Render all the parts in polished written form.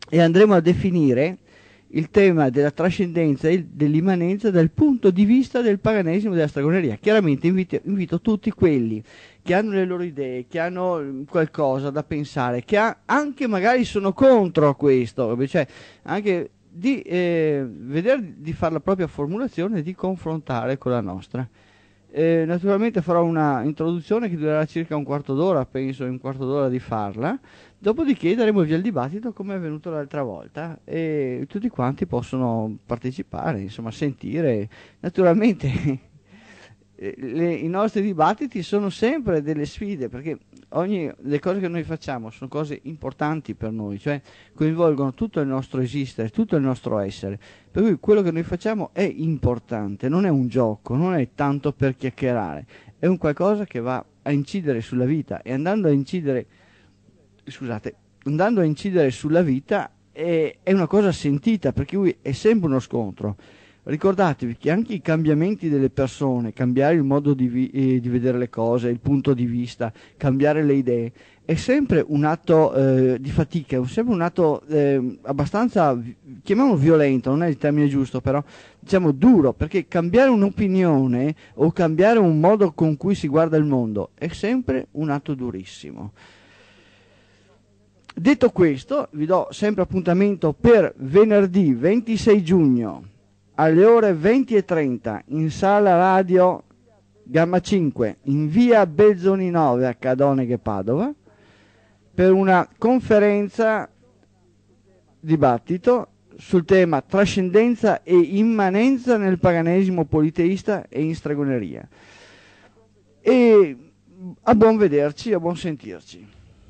e andremo a definire il tema della trascendenza e dell'immanenza dal punto di vista del paganesimo e della stregoneria. Chiaramente invito tutti quelli che hanno le loro idee, che hanno qualcosa da pensare, che anche magari sono contro questo, cioè anche di vedere di fare la propria formulazione e di confrontare con la nostra. Naturalmente farò una introduzione che durerà circa un quarto d'ora, penso un quarto d'ora di farla, dopodiché daremo via al dibattito come è avvenuto l'altra volta e tutti quanti possono partecipare, insomma sentire. Naturalmente i nostri dibattiti sono sempre delle sfide, perché le cose che noi facciamo sono cose importanti per noi, cioè coinvolgono tutto il nostro esistere, tutto il nostro essere, per cui quello che noi facciamo è importante, non è un gioco, non è tanto per chiacchierare, è un qualcosa che va a incidere sulla vita, e andando a incidere sulla vita è una cosa sentita, perché lui è sempre uno scontro. Ricordatevi che anche i cambiamenti delle persone, cambiare il modo di vedere le cose, il punto di vista, cambiare le idee, è sempre un atto di fatica, è sempre un atto abbastanza, chiamiamolo violento, non è il termine giusto, però diciamo duro, perché cambiare un'opinione o cambiare un modo con cui si guarda il mondo è sempre un atto durissimo. Detto questo, vi do sempre appuntamento per venerdì 26 giugno alle ore 20:30 in sala radio Gamma 5 in via Belzoni 9 a Cadoneghe, Padova, per una conferenza dibattito sul tema trascendenza e immanenza nel paganesimo politeista e in stregoneria. E a buon vederci, a buon sentirci.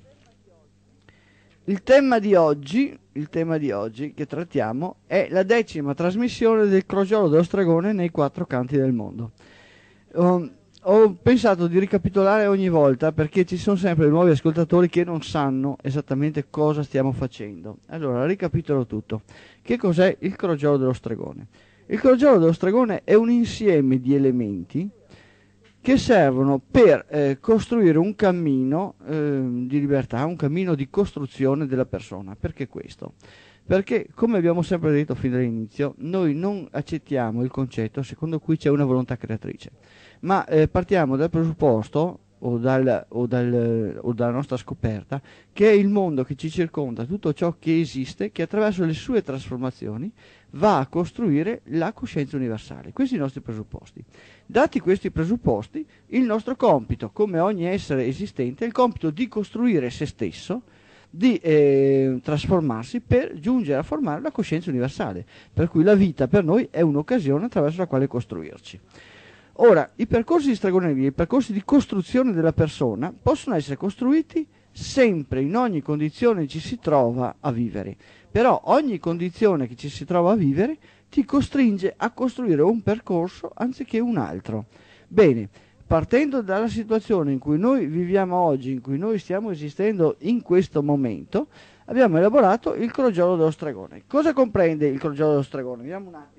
Il tema di oggi che trattiamo è la 10ª trasmissione del Crogiolo dello Stregone nei 4 canti del mondo. Ho pensato di ricapitolare ogni volta, perché ci sono sempre nuovi ascoltatori che non sanno esattamente cosa stiamo facendo. Allora, ricapitolo tutto. Che cos'è il Crogiolo dello Stregone? Il Crogiolo dello Stregone è un insieme di elementi che servono per costruire un cammino di libertà, un cammino di costruzione della persona. Perché questo? Perché, come abbiamo sempre detto fin dall'inizio, noi non accettiamo il concetto secondo cui c'è una volontà creatrice, ma partiamo dal presupposto o dalla nostra scoperta che è il mondo che ci circonda, tutto ciò che esiste, che attraverso le sue trasformazioni va a costruire la coscienza universale. Questi i nostri presupposti. Dati questi presupposti, il nostro compito, come ogni essere esistente, è il compito di costruire se stesso, di trasformarsi per giungere a formare la coscienza universale, per cui la vita per noi è un'occasione attraverso la quale costruirci. Ora, i percorsi di stregoneria, i percorsi di costruzione della persona possono essere costruiti sempre, in ogni condizione ci si trova a vivere, però ogni condizione che ci si trova a vivere ti costringe a costruire un percorso anziché un altro. Bene, partendo dalla situazione in cui noi viviamo oggi, in cui noi stiamo esistendo in questo momento, abbiamo elaborato il Crogiolo dello Stregone. Cosa comprende il Crogiolo dello Stregone? Vediamo un attimo.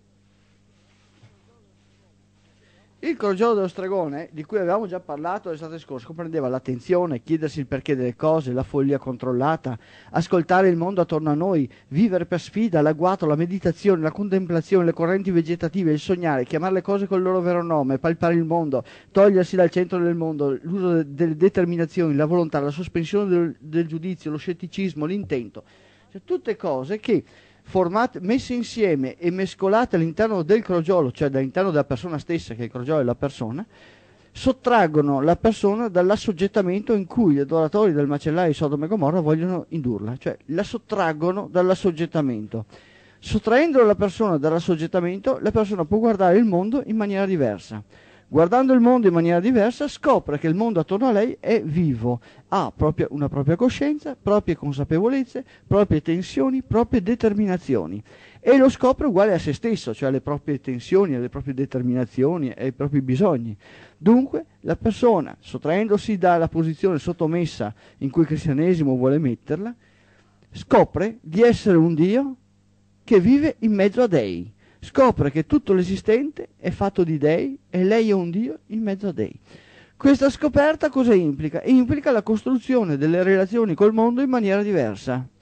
Il Crogiolo dello Stregone, di cui avevamo già parlato l'estate scorsa, comprendeva l'attenzione, chiedersi il perché delle cose, la follia controllata, ascoltare il mondo attorno a noi, vivere per sfida, l'agguato, la meditazione, la contemplazione, le correnti vegetative, il sognare, chiamare le cose col loro vero nome, palpare il mondo, togliersi dal centro del mondo, l'uso delle determinazioni, la volontà, la sospensione del giudizio, lo scetticismo, l'intento. Cioè, tutte cose che messe insieme e mescolate all'interno del crogiolo, cioè all'interno della persona stessa, che il crogiolo è la persona, sottraggono la persona dall'assoggettamento in cui gli adoratori del macellaio di Sodoma e Gomorra vogliono indurla, cioè la sottraggono dall'assoggettamento. Sottraendo la persona dall'assoggettamento, la persona può guardare il mondo in maniera diversa. Guardando il mondo in maniera diversa, scopre che il mondo attorno a lei è vivo, ha una propria coscienza, proprie consapevolezze, proprie tensioni, proprie determinazioni. E lo scopre uguale a se stesso, cioè alle proprie tensioni, alle proprie determinazioni, ai propri bisogni. Dunque, la persona, sottraendosi dalla posizione sottomessa in cui il cristianesimo vuole metterla, scopre di essere un Dio che vive in mezzo a dei. Scopre che tutto l'esistente è fatto di dei e lei è un Dio in mezzo a dei. Questa scoperta cosa implica? Implica la costruzione delle relazioni col mondo in maniera diversa.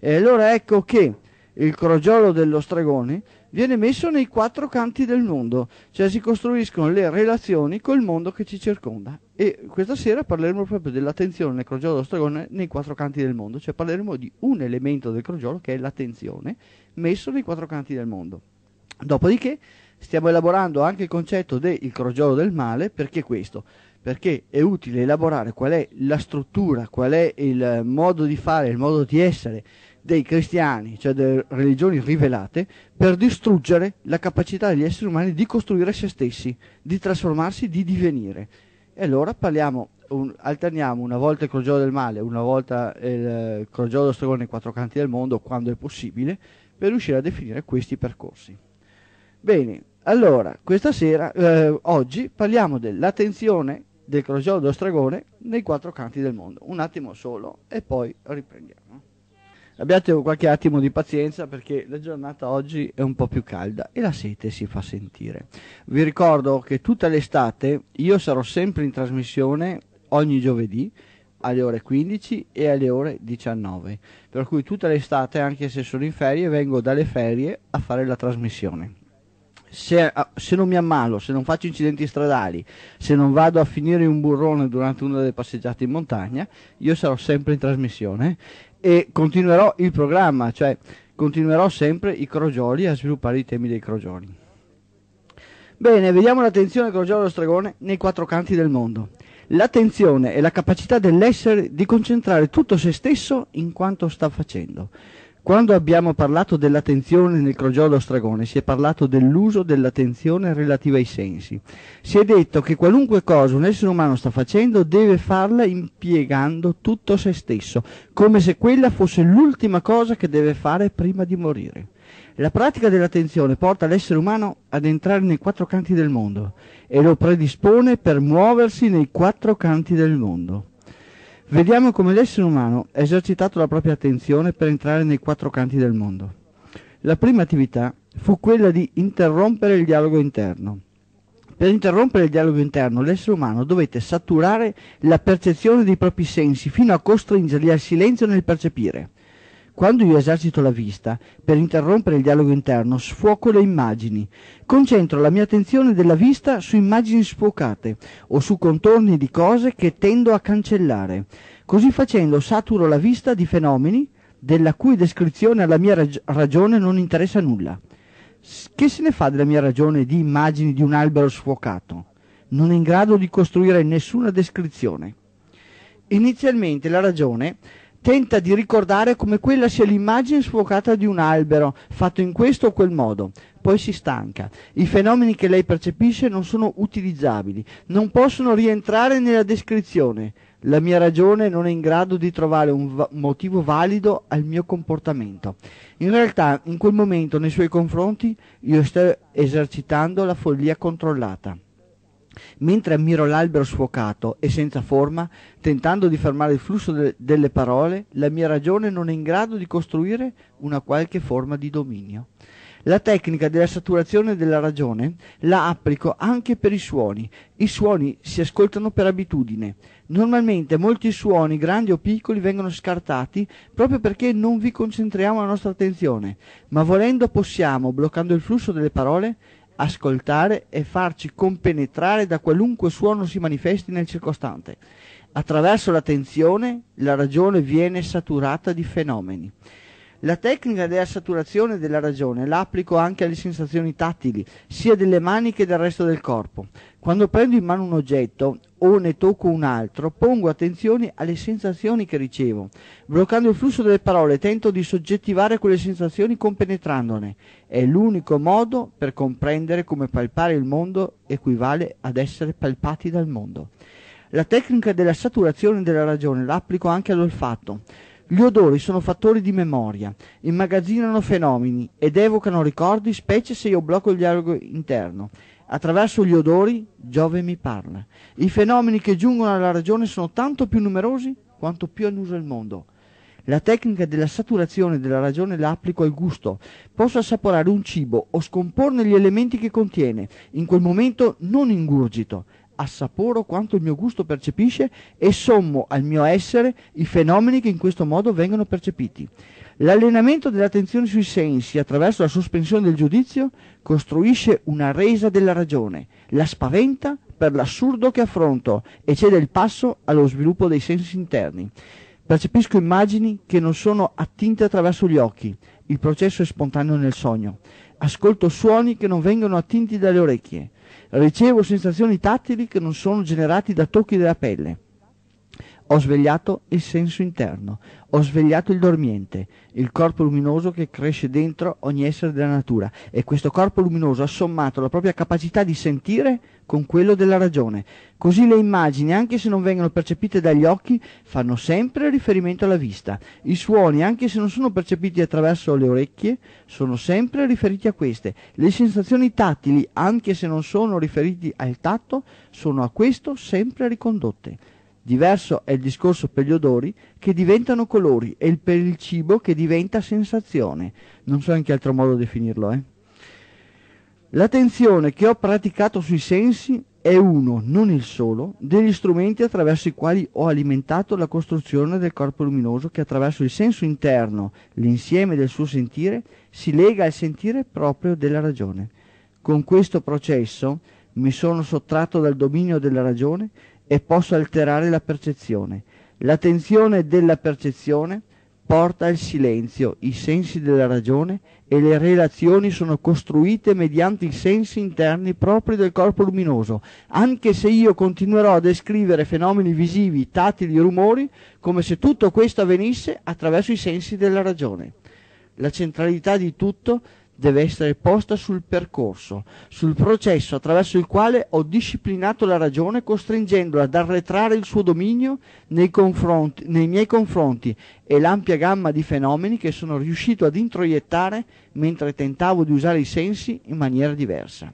E allora ecco che il crogiolo dello stregone viene messo nei quattro canti del mondo, cioè si costruiscono le relazioni col mondo che ci circonda. E questa sera parleremo proprio dell'attenzione nel crogiolo dello stregone nei quattro canti del mondo, cioè parleremo di un elemento del crogiolo che è l'attenzione messo nei quattro canti del mondo. Dopodiché stiamo elaborando anche il concetto del crogiolo del male. Perché questo? Perché è utile elaborare qual è la struttura, qual è il modo di fare, il modo di essere dei cristiani, cioè delle religioni rivelate, per distruggere la capacità degli esseri umani di costruire se stessi, di trasformarsi, di divenire. E allora alterniamo una volta il crogiolo del male, una volta il crogiolo dello stregone nei quattro canti del mondo, quando è possibile, per riuscire a definire questi percorsi. Bene, allora, questa sera, oggi, parliamo dell'attenzione del crogiolo dello stregone nei quattro canti del mondo. Un attimo solo e poi riprendiamo. Abbiate qualche attimo di pazienza perché la giornata oggi è un po' più calda e la sete si fa sentire. Vi ricordo che tutta l'estate io sarò sempre in trasmissione ogni giovedì alle ore 15 e alle ore 19, per cui tutta l'estate, anche se sono in ferie, vengo dalle ferie a fare la trasmissione. Se non mi ammalo, se non faccio incidenti stradali, se non vado a finire in un burrone durante una delle passeggiate in montagna, io sarò sempre in trasmissione e continuerò il programma, cioè continuerò sempre i crogioli, a sviluppare i temi dei crogioli. Bene, vediamo l'attenzione del crogiolo dello stregone nei quattro canti del mondo. L'attenzione è la capacità dell'essere di concentrare tutto se stesso in quanto sta facendo. Quando abbiamo parlato dell'attenzione nel crogiolo dello stregone, si è parlato dell'uso dell'attenzione relativa ai sensi. Si è detto che qualunque cosa un essere umano sta facendo deve farla impiegando tutto se stesso, come se quella fosse l'ultima cosa che deve fare prima di morire. La pratica dell'attenzione porta l'essere umano ad entrare nei quattro canti del mondo e lo predispone per muoversi nei quattro canti del mondo. Vediamo come l'essere umano ha esercitato la propria attenzione per entrare nei quattro canti del mondo. La prima attività fu quella di interrompere il dialogo interno. Per interrompere il dialogo interno, l'essere umano dovette saturare la percezione dei propri sensi fino a costringerli al silenzio nel percepire. Quando io esercito la vista, per interrompere il dialogo interno, sfuoco le immagini. Concentro la mia attenzione della vista su immagini sfocate o su contorni di cose che tendo a cancellare. Così facendo saturo la vista di fenomeni della cui descrizione alla mia ragione non interessa nulla. Che se ne fa della mia ragione di immagini di un albero sfocato? Non è in grado di costruire nessuna descrizione. Inizialmente la ragione tenta di ricordare come quella sia l'immagine sfocata di un albero, fatto in questo o quel modo. Poi si stanca. I fenomeni che lei percepisce non sono utilizzabili, non possono rientrare nella descrizione. La mia ragione non è in grado di trovare un motivo valido al mio comportamento. In realtà, in quel momento, nei suoi confronti, io sto esercitando la follia controllata. Mentre ammiro l'albero sfocato e senza forma, tentando di fermare il flusso delle parole, la mia ragione non è in grado di costruire una qualche forma di dominio. La tecnica della saturazione della ragione la applico anche per i suoni. I suoni si ascoltano per abitudine. Normalmente molti suoni, grandi o piccoli, vengono scartati proprio perché non vi concentriamo la nostra attenzione, ma volendo possiamo, bloccando il flusso delle parole, ascoltare e farci compenetrare da qualunque suono si manifesti nel circostante. Attraverso l'attenzione la ragione viene saturata di fenomeni. La tecnica della saturazione della ragione la applico anche alle sensazioni tattili, sia delle mani che del resto del corpo. Quando prendo in mano un oggetto o ne tocco un altro, pongo attenzione alle sensazioni che ricevo. Bloccando il flusso delle parole, tento di soggettivare quelle sensazioni compenetrandone. È l'unico modo per comprendere come palpare il mondo equivale ad essere palpati dal mondo. La tecnica della saturazione della ragione la applico anche all'olfatto. Gli odori sono fattori di memoria, immagazzinano fenomeni ed evocano ricordi, specie se io blocco il dialogo interno. Attraverso gli odori Giove mi parla. I fenomeni che giungono alla ragione sono tanto più numerosi quanto più è in uso il mondo. La tecnica della saturazione della ragione la applico al gusto. Posso assaporare un cibo o scomporne gli elementi che contiene. In quel momento non ingurgito. assaporo quanto il mio gusto percepisce e sommo al mio essere i fenomeni che in questo modo vengono percepiti. L'allenamento dell'attenzione sui sensi attraverso la sospensione del giudizio costruisce una resa della ragione, la spaventa per l'assurdo che affronto e cede il passo allo sviluppo dei sensi interni. Percepisco immagini che non sono attinte attraverso gli occhi, il processo è spontaneo nel sogno. Ascolto suoni che non vengono attinti dalle orecchie. Ricevo sensazioni tattili che non sono generati da tocchi della pelle. Ho svegliato il senso interno, ho svegliato il dormiente, il corpo luminoso che cresce dentro ogni essere della natura, e questo corpo luminoso ha sommato la propria capacità di sentire con quello della ragione. Così le immagini, anche se non vengono percepite dagli occhi, fanno sempre riferimento alla vista. I suoni, anche se non sono percepiti attraverso le orecchie, sono sempre riferiti a queste. Le sensazioni tattili, anche se non sono riferiti al tatto, sono a questo sempre ricondotte. Diverso è il discorso per gli odori che diventano colori e per il cibo che diventa sensazione. Non so in che altro modo definirlo, L'attenzione che ho praticato sui sensi è uno, non il solo, degli strumenti attraverso i quali ho alimentato la costruzione del corpo luminoso che attraverso il senso interno, l'insieme del suo sentire, si lega al sentire proprio della ragione. Con questo processo mi sono sottratto dal dominio della ragione e posso alterare la percezione. L'attenzione della percezione porta al silenzio i sensi della ragione e le relazioni sono costruite mediante i sensi interni propri del corpo luminoso, anche se io continuerò a descrivere fenomeni visivi, tattili, rumori, come se tutto questo avvenisse attraverso i sensi della ragione. La centralità di tutto deve essere posta sul percorso, sul processo attraverso il quale ho disciplinato la ragione, costringendola ad arretrare il suo dominio nei miei confronti e l'ampia gamma di fenomeni che sono riuscito ad introiettare mentre tentavo di usare i sensi in maniera diversa.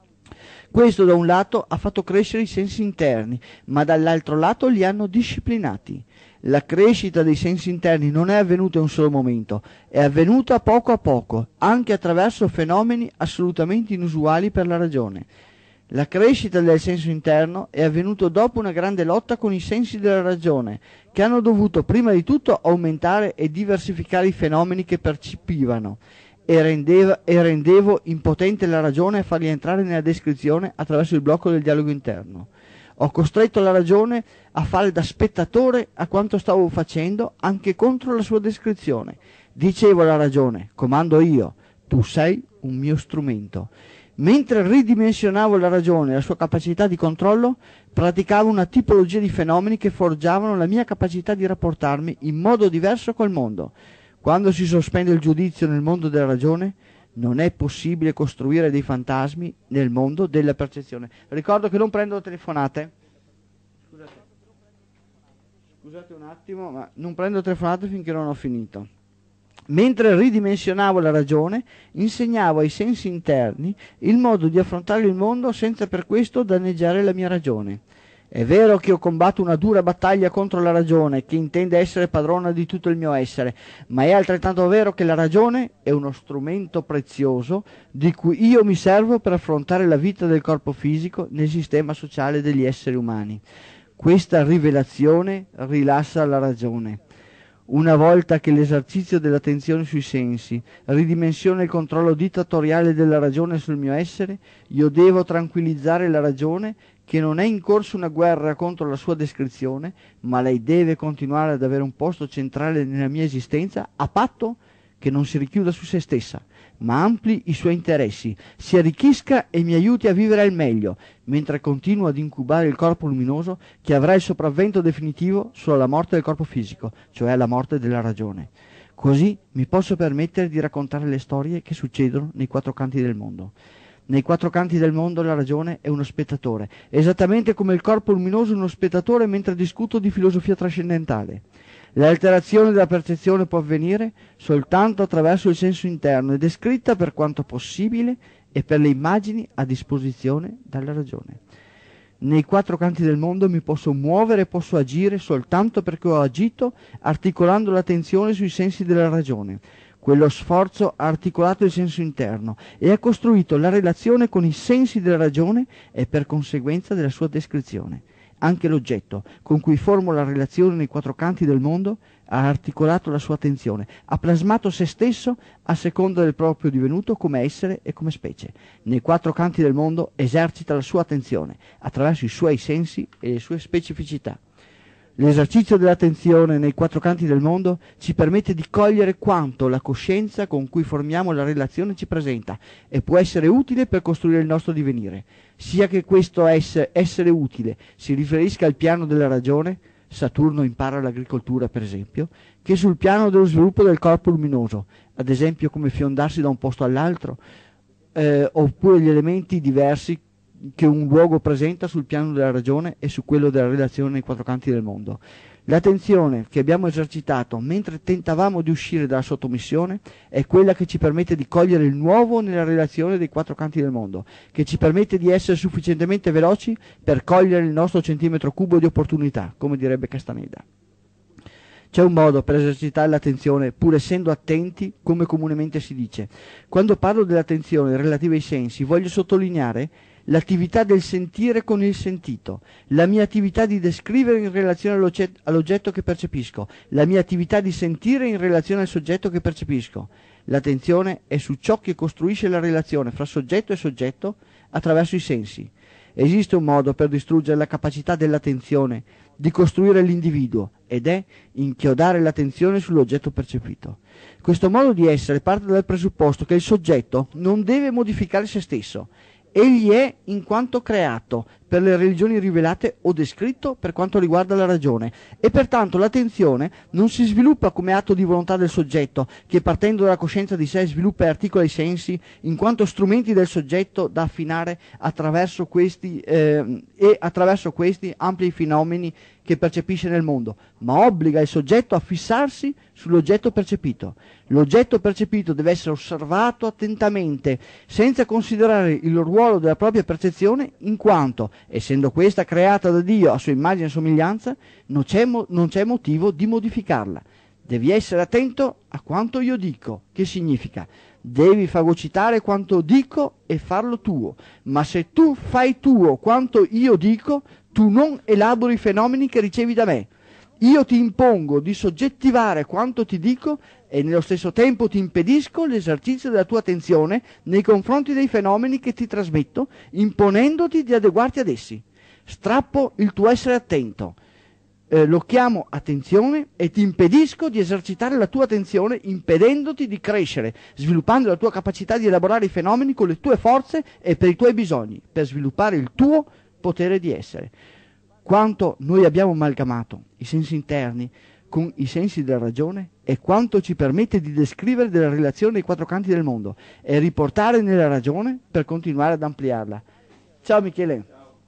Questo da un lato ha fatto crescere i sensi interni, ma dall'altro lato li hanno disciplinati. La crescita dei sensi interni non è avvenuta in un solo momento, è avvenuta poco a poco, anche attraverso fenomeni assolutamente inusuali per la ragione. La crescita del senso interno è avvenuta dopo una grande lotta con i sensi della ragione, che hanno dovuto prima di tutto aumentare e diversificare i fenomeni che percepivano, e rendevo impotente la ragione a farli entrare nella descrizione attraverso il blocco del dialogo interno. Ho costretto la ragione a fare da spettatore a quanto stavo facendo, anche contro la sua descrizione. Dicevo alla ragione, comando io, tu sei un mio strumento. Mentre ridimensionavo la ragione e la sua capacità di controllo, praticavo una tipologia di fenomeni che forgiavano la mia capacità di rapportarmi in modo diverso col mondo. Quando si sospende il giudizio nel mondo della ragione, non è possibile costruire dei fantasmi nel mondo della percezione. Ricordo che non prendo telefonate. Scusate un attimo, ma non prendo telefonate finché non ho finito. Mentre ridimensionavo la ragione, insegnavo ai sensi interni il modo di affrontare il mondo senza per questo danneggiare la mia ragione. È vero che io combatto una dura battaglia contro la ragione, che intende essere padrona di tutto il mio essere, ma è altrettanto vero che la ragione è uno strumento prezioso di cui io mi servo per affrontare la vita del corpo fisico nel sistema sociale degli esseri umani. Questa rivelazione rilassa la ragione. Una volta che l'esercizio dell'attenzione sui sensi ridimensiona il controllo dittatoriale della ragione sul mio essere, io devo tranquillizzare la ragione che non è in corso una guerra contro la sua descrizione, ma lei deve continuare ad avere un posto centrale nella mia esistenza, a patto che non si richiuda su se stessa, ma ampli i suoi interessi, si arricchisca e mi aiuti a vivere al meglio, mentre continua ad incubare il corpo luminoso che avrà il sopravvento definitivo sulla morte del corpo fisico, cioè la morte della ragione. Così mi posso permettere di raccontare le storie che succedono nei quattro canti del mondo. Nei quattro canti del mondo la ragione è uno spettatore, esattamente come il corpo luminoso è uno spettatore mentre discuto di filosofia trascendentale. L'alterazione della percezione può avvenire soltanto attraverso il senso interno ed è descritta per quanto possibile e per le immagini a disposizione dalla ragione. Nei quattro canti del mondo mi posso muovere e posso agire soltanto perché ho agito articolando l'attenzione sui sensi della ragione. Quello sforzo ha articolato il senso interno e ha costruito la relazione con i sensi della ragione e per conseguenza della sua descrizione. Anche l'oggetto con cui formo la relazione nei quattro canti del mondo ha articolato la sua attenzione, ha plasmato se stesso a seconda del proprio divenuto come essere e come specie. Nei quattro canti del mondo esercita la sua attenzione attraverso i suoi sensi e le sue specificità. L'esercizio dell'attenzione nei quattro canti del mondo ci permette di cogliere quanto la coscienza con cui formiamo la relazione ci presenta e può essere utile per costruire il nostro divenire. Sia che questo essere utile si riferisca al piano della ragione, Saturno impara l'agricoltura per esempio, che sul piano dello sviluppo del corpo luminoso, ad esempio come fiondarsi da un posto all'altro, oppure gli elementi diversi che un luogo presenta sul piano della ragione e su quello della relazione nei quattro canti del mondo. L'attenzione che abbiamo esercitato mentre tentavamo di uscire dalla sottomissione è quella che ci permette di cogliere il nuovo nella relazione dei quattro canti del mondo, che ci permette di essere sufficientemente veloci per cogliere il nostro centimetro cubo di opportunità, come direbbe Castaneda. C'è un modo per esercitare l'attenzione pur essendo attenti, come comunemente si dice. Quando parlo dell'attenzione relativa ai sensi, voglio sottolineare l'attività del sentire con il sentito, la mia attività di descrivere in relazione all'oggetto che percepisco, la mia attività di sentire in relazione al soggetto che percepisco. L'attenzione è su ciò che costruisce la relazione fra soggetto e soggetto attraverso i sensi. Esiste un modo per distruggere la capacità dell'attenzione di costruire l'individuo ed è inchiodare l'attenzione sull'oggetto percepito. Questo modo di essere parte dal presupposto che il soggetto non deve modificare se stesso. Egli è in quanto creato per le religioni rivelate o descritto per quanto riguarda la ragione e pertanto l'attenzione non si sviluppa come atto di volontà del soggetto che partendo dalla coscienza di sé sviluppa e articola i sensi in quanto strumenti del soggetto da affinare attraverso questi e attraverso questi ampli fenomeni che percepisce nel mondo, ma obbliga il soggetto a fissarsi sull'oggetto percepito. L'oggetto percepito deve essere osservato attentamente senza considerare il ruolo della propria percezione in quanto essendo questa creata da Dio a sua immagine e somiglianza, non c'è motivo di modificarla. Devi essere attento a quanto io dico, che significa devi fagocitare quanto dico e farlo tuo, ma se tu fai tuo quanto io dico, tu non elabori i fenomeni che ricevi da me. Io ti impongo di soggettivare quanto ti dico e nello stesso tempo ti impedisco l'esercizio della tua attenzione nei confronti dei fenomeni che ti trasmetto, imponendoti di adeguarti ad essi. Strappo il tuo essere attento, lo chiamo attenzione e ti impedisco di esercitare la tua attenzione impedendoti di crescere, sviluppando la tua capacità di elaborare i fenomeni con le tue forze e per i tuoi bisogni, per sviluppare il tuo potere di essere. Quanto noi abbiamo amalgamato i sensi interni con i sensi della ragione e quanto ci permette di descrivere della relazione dei quattro canti del mondo e riportare nella ragione per continuare ad ampliarla. Ciao Michele.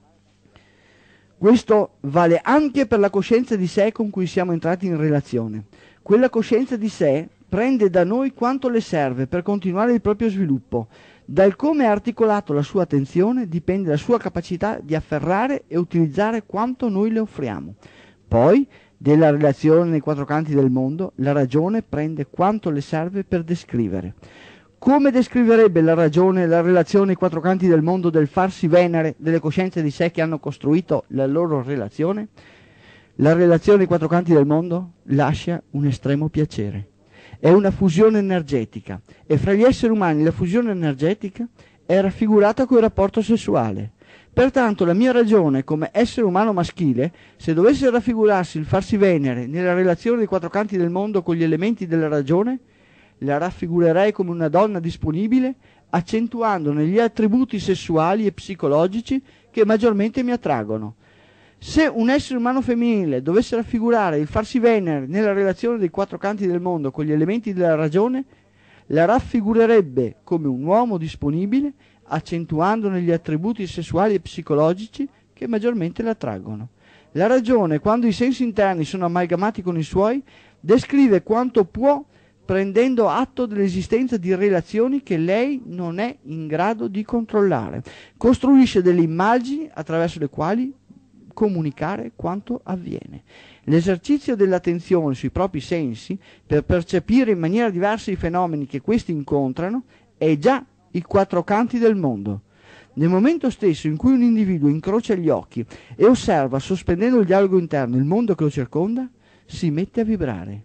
Questo vale anche per la coscienza di sé con cui siamo entrati in relazione. Quella coscienza di sé prende da noi quanto le serve per continuare il proprio sviluppo. Dal come ha articolato la sua attenzione dipende la sua capacità di afferrare e utilizzare quanto noi le offriamo. Poi, della relazione nei quattro canti del mondo, la ragione prende quanto le serve per descrivere. Come descriverebbe la ragione la relazione nei quattro canti del mondo del farsi venere delle coscienze di sé che hanno costruito la loro relazione? La relazione nei quattro canti del mondo lascia un estremo piacere. È una fusione energetica e fra gli esseri umani la fusione energetica è raffigurata col rapporto sessuale. Pertanto la mia ragione come essere umano maschile, se dovesse raffigurarsi il farsi venere nella relazione dei quattro canti del mondo con gli elementi della ragione, la raffigurerei come una donna disponibile, accentuandone gli attributi sessuali e psicologici che maggiormente mi attraggono. Se un essere umano femminile dovesse raffigurare il farsi venere nella relazione dei quattro canti del mondo con gli elementi della ragione, la raffigurerebbe come un uomo disponibile, accentuandone gli attributi sessuali e psicologici che maggiormente la attraggono. La ragione, quando i sensi interni sono amalgamati con i suoi, descrive quanto può prendendo atto dell'esistenza di relazioni che lei non è in grado di controllare. Costruisce delle immagini attraverso le quali comunicare quanto avviene. L'esercizio dell'attenzione sui propri sensi per percepire in maniera diversa i fenomeni che questi incontrano è già i quattro canti del mondo. Nel momento stesso in cui un individuo incrocia gli occhi e osserva, sospendendo il dialogo interno, il mondo che lo circonda, si mette a vibrare.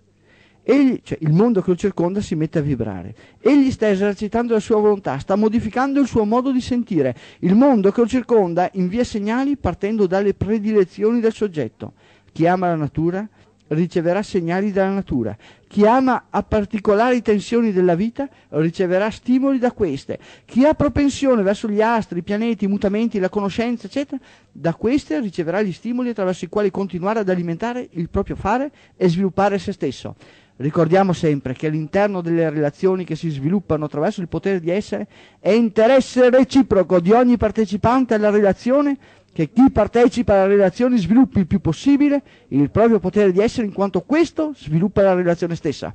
Il mondo che lo circonda si mette a vibrare. Egli sta esercitando la sua volontà, sta modificando il suo modo di sentire. Il mondo che lo circonda invia segnali partendo dalle predilezioni del soggetto. Chi ama la natura riceverà segnali dalla natura. Chi ama a particolari tensioni della vita riceverà stimoli da queste. Chi ha propensione verso gli astri, i pianeti, i mutamenti, la conoscenza, eccetera, da queste riceverà gli stimoli attraverso i quali continuare ad alimentare il proprio fare e sviluppare se stesso. Ricordiamo sempre che all'interno delle relazioni che si sviluppano attraverso il potere di essere è interesse reciproco di ogni partecipante alla relazione che chi partecipa alla relazione sviluppi il più possibile il proprio potere di essere, in quanto questo sviluppa la relazione stessa.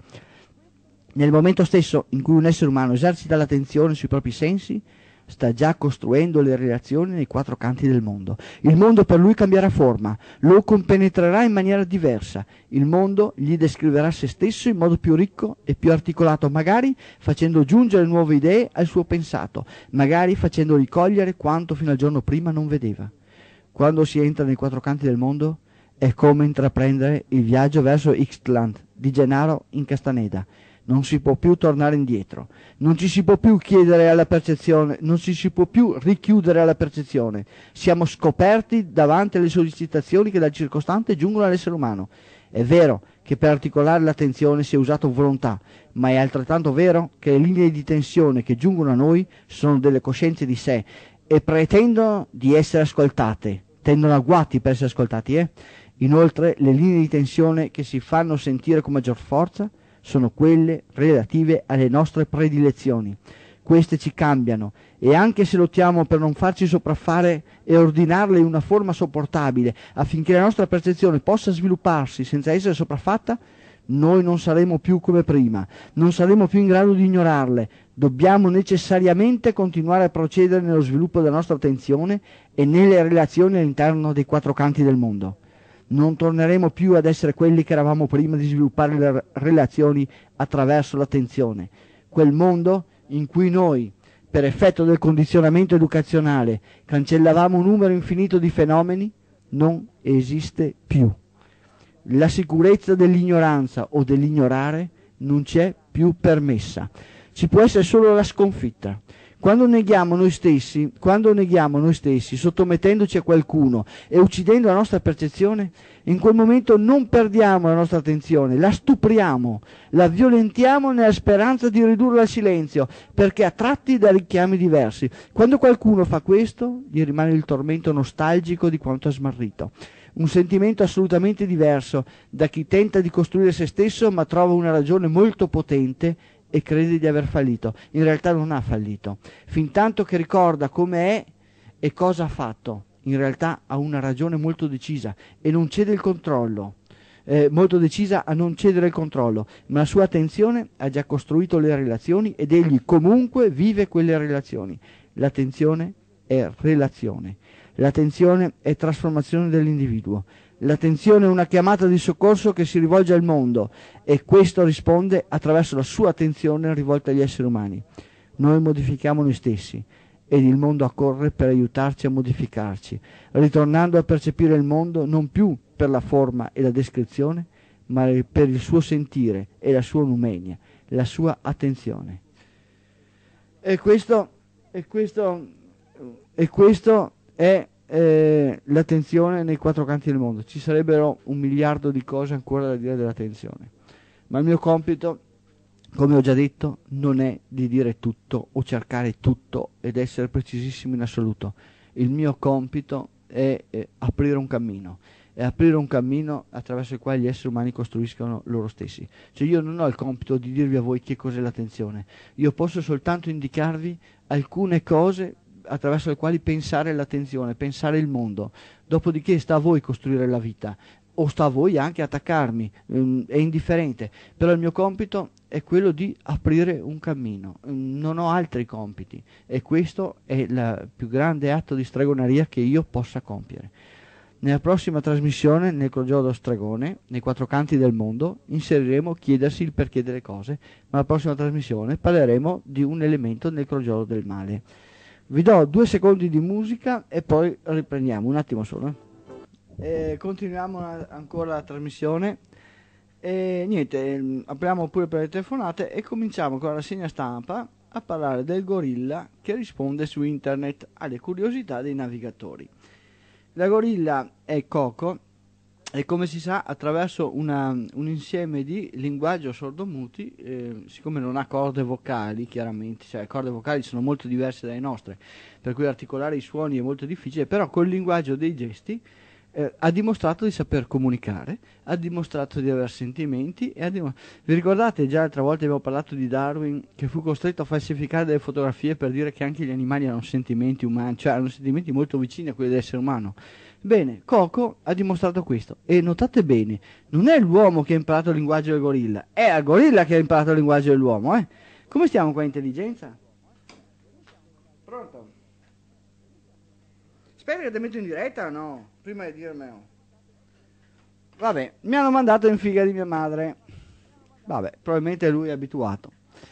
Nel momento stesso in cui un essere umano esercita l'attenzione sui propri sensi, sta già costruendo le relazioni nei quattro canti del mondo. Il mondo per lui cambierà forma, lo compenetrerà in maniera diversa. Il mondo gli descriverà se stesso in modo più ricco e più articolato, magari facendo giungere nuove idee al suo pensato, magari facendogli cogliere quanto fino al giorno prima non vedeva. Quando si entra nei quattro canti del mondo è come intraprendere il viaggio verso Ixtlan, di Gennaro in Castaneda. Non si può più tornare indietro, non ci si può più chiedere alla percezione, non ci si può più richiudere alla percezione. Siamo scoperti davanti alle sollecitazioni che dal circostante giungono all'essere umano. È vero che per articolare l'attenzione si è usato volontà, ma è altrettanto vero che le linee di tensione che giungono a noi sono delle coscienze di sé e pretendono di essere ascoltate, tendono agguati per essere ascoltati. Inoltre le linee di tensione che si fanno sentire con maggior forza sono quelle relative alle nostre predilezioni. Queste ci cambiano e anche se lottiamo per non farci sopraffare e ordinarle in una forma sopportabile affinché la nostra percezione possa svilupparsi senza essere sopraffatta, noi non saremo più come prima, non saremo più in grado di ignorarle. Dobbiamo necessariamente continuare a procedere nello sviluppo della nostra attenzione e nelle relazioni all'interno dei quattro canti del mondo. Non torneremo più ad essere quelli che eravamo prima di sviluppare le relazioni attraverso l'attenzione. Quel mondo in cui noi, per effetto del condizionamento educazionale, cancellavamo un numero infinito di fenomeni, non esiste più. La sicurezza dell'ignoranza o dell'ignorare non c'è più permessa. Ci può essere solo la sconfitta. Quando neghiamo noi stessi, sottomettendoci a qualcuno e uccidendo la nostra percezione, in quel momento non perdiamo la nostra attenzione, la stupriamo, la violentiamo nella speranza di ridurla al silenzio, perché attratti da richiami diversi. Quando qualcuno fa questo, gli rimane il tormento nostalgico di quanto ha smarrito. Un sentimento assolutamente diverso da chi tenta di costruire se stesso ma trova una ragione molto potente e crede di aver fallito. In realtà non ha fallito. Fintanto che ricorda come è e cosa ha fatto, in realtà ha una ragione molto decisa e non cede il controllo. Molto decisa a non cedere il controllo, ma la sua attenzione ha già costruito le relazioni ed egli comunque vive quelle relazioni. L'attenzione è relazione. L'attenzione è trasformazione dell'individuo. L'attenzione è una chiamata di soccorso che si rivolge al mondo e questo risponde attraverso la sua attenzione rivolta agli esseri umani. Noi modifichiamo noi stessi ed il mondo accorre per aiutarci a modificarci, ritornando a percepire il mondo non più per la forma e la descrizione, ma per il suo sentire e la sua numenia, la sua attenzione. E questo è l'attenzione nei quattro canti del mondo. Ci sarebbero 1 miliardo di cose ancora da dire dell'attenzione, ma il mio compito, come ho già detto, non è di dire tutto o cercare tutto ed essere precisissimo in assoluto. Il mio compito è aprire un cammino, e aprire un cammino attraverso il quale gli esseri umani costruiscono loro stessi. Cioè io non ho il compito di dirvi a voi che cos'è l'attenzione, io posso soltanto indicarvi alcune cose attraverso le quali pensare l'attenzione, pensare il mondo. Dopodiché sta a voi costruire la vita, o sta a voi anche attaccarmi, è indifferente, però il mio compito è quello di aprire un cammino, non ho altri compiti e questo è il più grande atto di stregoneria che io possa compiere. Nella prossima trasmissione, nel Crogiolo dello Stregone, nei quattro canti del mondo, inseriremo chiedersi il perché delle cose, ma la prossima trasmissione parleremo di un elemento nel Crogiolo del male. Vi do 2 secondi di musica e poi riprendiamo, un attimo solo. Continuiamo ancora la trasmissione. E niente, apriamo pure per le telefonate e cominciamo con la rassegna stampa a parlare del gorilla che risponde su internet alle curiosità dei navigatori. La gorilla è Coco e come si sa attraverso un insieme di linguaggio sordomuti, siccome non ha corde vocali chiaramente, cioè le corde vocali sono molto diverse dalle nostre, per cui articolare i suoni è molto difficile, però col linguaggio dei gesti ha dimostrato di saper comunicare, ha dimostrato di avere sentimenti vi ricordate già l'altra volta abbiamo parlato di Darwin che fu costretto a falsificare delle fotografie per dire che anche gli animali hanno sentimenti umani, cioè hanno sentimenti molto vicini a quelli dell'essere umano. Bene, Coco ha dimostrato questo e notate bene, non è l'uomo che ha imparato il linguaggio del gorilla, è il gorilla che ha imparato il linguaggio dell'uomo, eh? Come stiamo qua intelligenza? Pronto? Speri che ti metto in diretta o no? Prima di dirmelo. Vabbè, mi hanno mandato in figa di mia madre. Vabbè, probabilmente lui è abituato.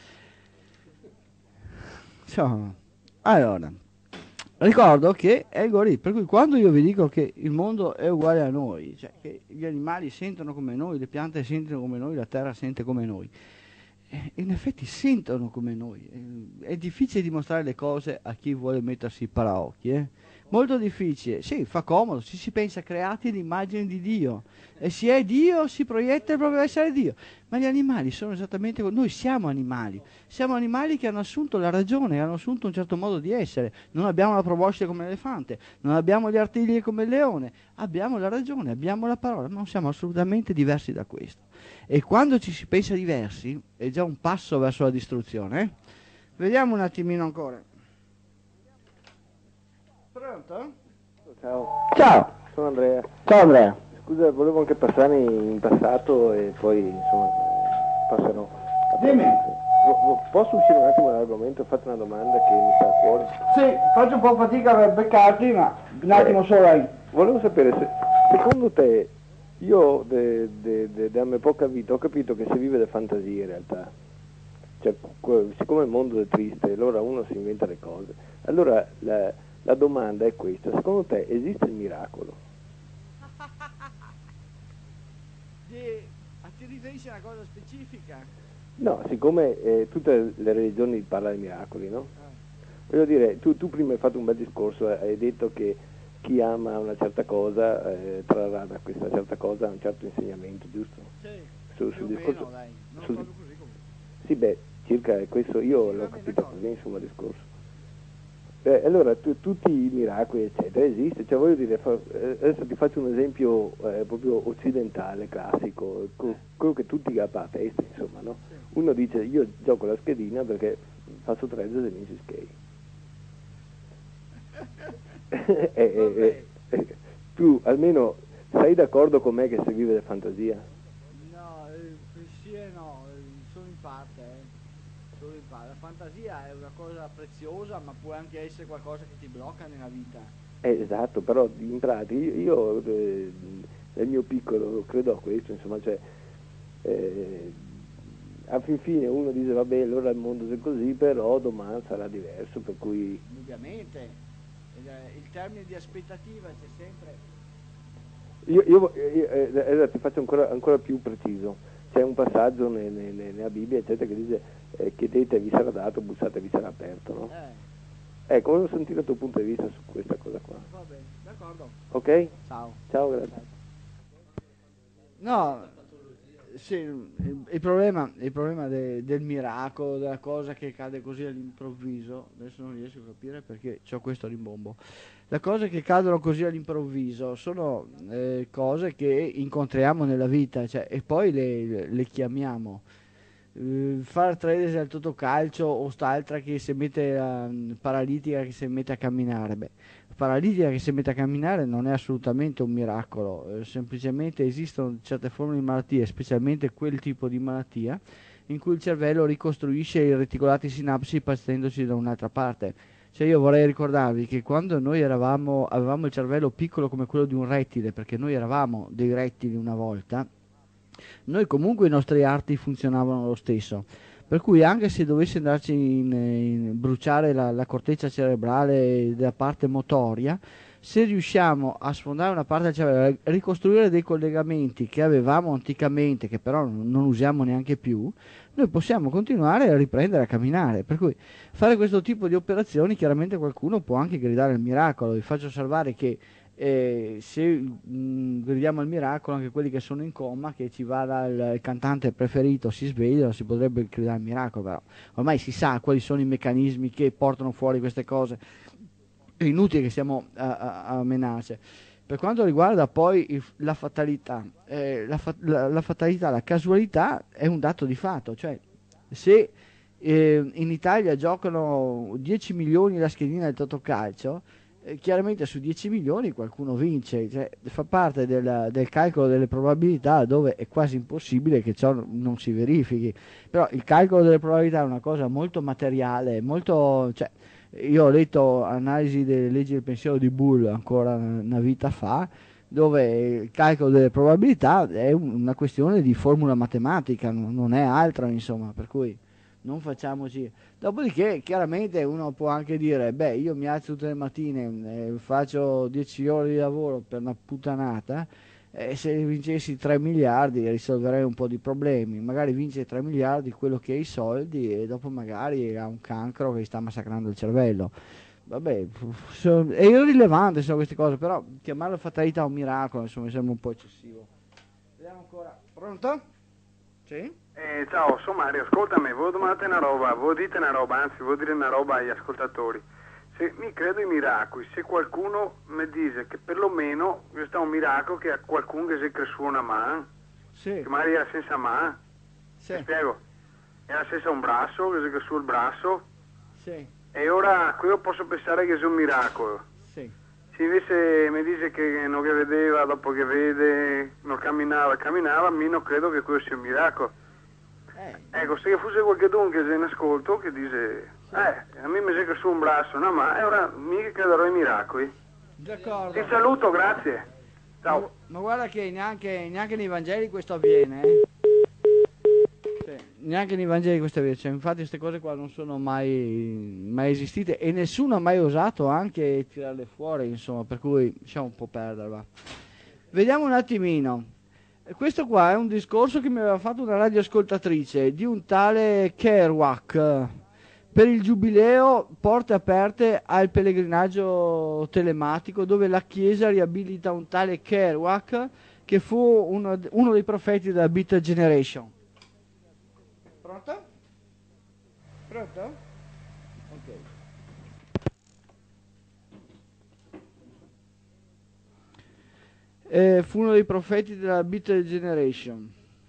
Allora, ricordo che è il gorilla, per cui quando io vi dico che il mondo è uguale a noi, cioè che gli animali sentono come noi, le piante sentono come noi, la terra sente come noi, in effetti sentono come noi. È difficile dimostrare le cose a chi vuole mettersi i paraocchi, molto difficile. Sì, fa comodo, ci si pensa creati l'immagine di Dio e se è Dio si proietta il proprio essere Dio, ma gli animali sono esattamente come noi, siamo animali che hanno assunto la ragione, hanno assunto un certo modo di essere. Non abbiamo la proboscide come l'elefante, non abbiamo gli artigli come il leone, abbiamo la ragione, abbiamo la parola, ma non siamo assolutamente diversi da questo. E quando ci si pensa diversi è già un passo verso la distruzione. Vediamo un attimino ancora. Pronto? Ciao. Ciao. Sono Andrea. Ciao Andrea. Scusa, volevo anche passare in passato e poi insomma passerò. Dimmi. Posso uscire un attimo dall'argomento? Ho fatto una domanda che mi sta fuori. Sì, faccio un po' fatica per beccarti, ma un attimo solo. Volevo sapere se secondo te io da me poca vita ho capito che si vive da fantasie in realtà. Cioè, siccome il mondo è triste, allora uno si inventa le cose. Allora la domanda è questa, secondo te esiste il miracolo? Ti riferisci a una cosa specifica? No, siccome tutte le religioni parlano di miracoli, no? Voglio dire, tu prima hai fatto un bel discorso, hai detto che chi ama una certa cosa trarrà da questa certa cosa un certo insegnamento, giusto? Sì, sul discorso, meno, dai. Non sul, proprio così comunque. sì, beh, circa questo io Sì, l'ho vabbè, capito d'accordo. così, insomma, il discorso. Allora, tutti i miracoli, eccetera, esiste, cioè voglio dire, adesso ti faccio un esempio proprio occidentale, classico, quello che tutti ha a testa, insomma, no? Sì. Uno dice, io gioco la schedina perché faccio 3 e vinci skate. Tu almeno sei d'accordo con me che si vive da fantasia? No, sì e no, solo in parte, solo in parte. La fantasia è una cosa preziosa, ma può anche essere qualcosa che ti blocca nella vita. Esatto, però in pratica io nel mio piccolo credo a questo, insomma, cioè a fin fine uno dice vabbè allora il mondo è così, però domani sarà diverso, per cui... Indubbiamente, il termine di aspettativa c'è sempre. Allora ti faccio ancora più preciso, c'è un passaggio nella Bibbia eccetera che dice chiedete e vi sarà dato, bussate e vi sarà aperto, no? Ecco, volevo sentire il tuo punto di vista su questa cosa qua. Va bene, d'accordo. Ok? Ciao. Ciao, grazie. No, sì, il problema del miracolo, della cosa che cade così all'improvviso, adesso non riesco a capire perché c'ho questo rimbombo. Le cose che cadono così all'improvviso sono cose che incontriamo nella vita, cioè, e poi le chiamiamo. Far trades al Totocalcio o st'altra che si mette paralitica che si mette a camminare. Beh, paralitica che si mette a camminare non è assolutamente un miracolo, semplicemente esistono certe forme di malattie, specialmente quel tipo di malattia in cui il cervello ricostruisce i reticolati sinapsi partendoci da un'altra parte. Cioè io vorrei ricordarvi che quando noi avevamo il cervello piccolo come quello di un rettile, perché noi eravamo dei rettili una volta, noi comunque i nostri arti funzionavano lo stesso. Per cui anche se dovesse andarci in bruciare la corteccia cerebrale della parte motoria, se riusciamo a sfondare una parte del cervello, a ricostruire dei collegamenti che avevamo anticamente, che però non usiamo neanche più, noi possiamo continuare a riprendere a camminare. Per cui fare questo tipo di operazioni, chiaramente qualcuno può anche gridare il miracolo. Vi faccio osservare che se gridiamo al miracolo, anche quelli che sono in coma, che ci vada il cantante preferito, si svegliano, si potrebbe gridare il miracolo, però ormai si sa quali sono i meccanismi che portano fuori queste cose. È inutile che siamo a menarci. Per quanto riguarda poi la fatalità, la fatalità, la casualità è un dato di fatto, cioè se in Italia giocano 10 milioni la schedina del Totocalcio, chiaramente su 10 milioni qualcuno vince, cioè, fa parte del calcolo delle probabilità, dove è quasi impossibile che ciò non si verifichi, però il calcolo delle probabilità è una cosa molto materiale, molto, cioè, io ho letto analisi delle leggi del pensiero di Boole ancora una vita fa, dove il calcolo delle probabilità è una questione di formula matematica, non è altro, insomma, per cui non facciamoci. Dopodiché chiaramente uno può anche dire, beh, io mi alzo tutte le mattine, faccio 10 ore di lavoro per una puttanata, e se vincessi 3 miliardi risolverei un po' di problemi. Magari vince 3 miliardi quello che ha i soldi e dopo magari ha un cancro che gli sta massacrando il cervello. Vabbè, è irrilevante sono queste cose, però chiamarlo fatalità un miracolo, insomma, mi sembra un po' eccessivo. Vediamo ancora. Pronto? Sì? Ciao, sono Mario, ascoltami, vuoi domandare una roba, vuoi dire una roba, anzi vuoi dire una roba agli ascoltatori. Se mi credo ai miracoli, se qualcuno mi dice che perlomeno questo è un miracolo che a qualcuno che si cresciuto una mano, Sì. che magari era senza mano, Sì. ti spiego, era senza un braccio, che si cresciuto il braccio, Sì. e ora qui io posso pensare che sia un miracolo. Sì. Se invece mi dice che non che vedeva, dopo che vede, non camminava, a me non credo che questo sia un miracolo. Ecco, se fosse qualcuno che se ne ascolto che dice, a me mi sa che su un braccio, no, ma ora mica crederò ai miracoli. D'accordo. Ti saluto, grazie. Ciao. Ma guarda che neanche nei Vangeli questo avviene, Cioè, neanche nei Vangeli questo avviene, cioè, infatti queste cose qua non sono mai esistite e nessuno ha mai osato anche tirarle fuori, insomma, per cui lasciamo un po' perdere, va. Vediamo un attimino. Questo qua è un discorso che mi aveva fatto una radioascoltatrice di un tale Kerouac per il giubileo Porte Aperte al pellegrinaggio telematico, dove la Chiesa riabilita un tale Kerouac che fu uno dei profeti della Beat Generation. Pronto? Pronto? Ok. Fu uno dei profeti della Beat Generation.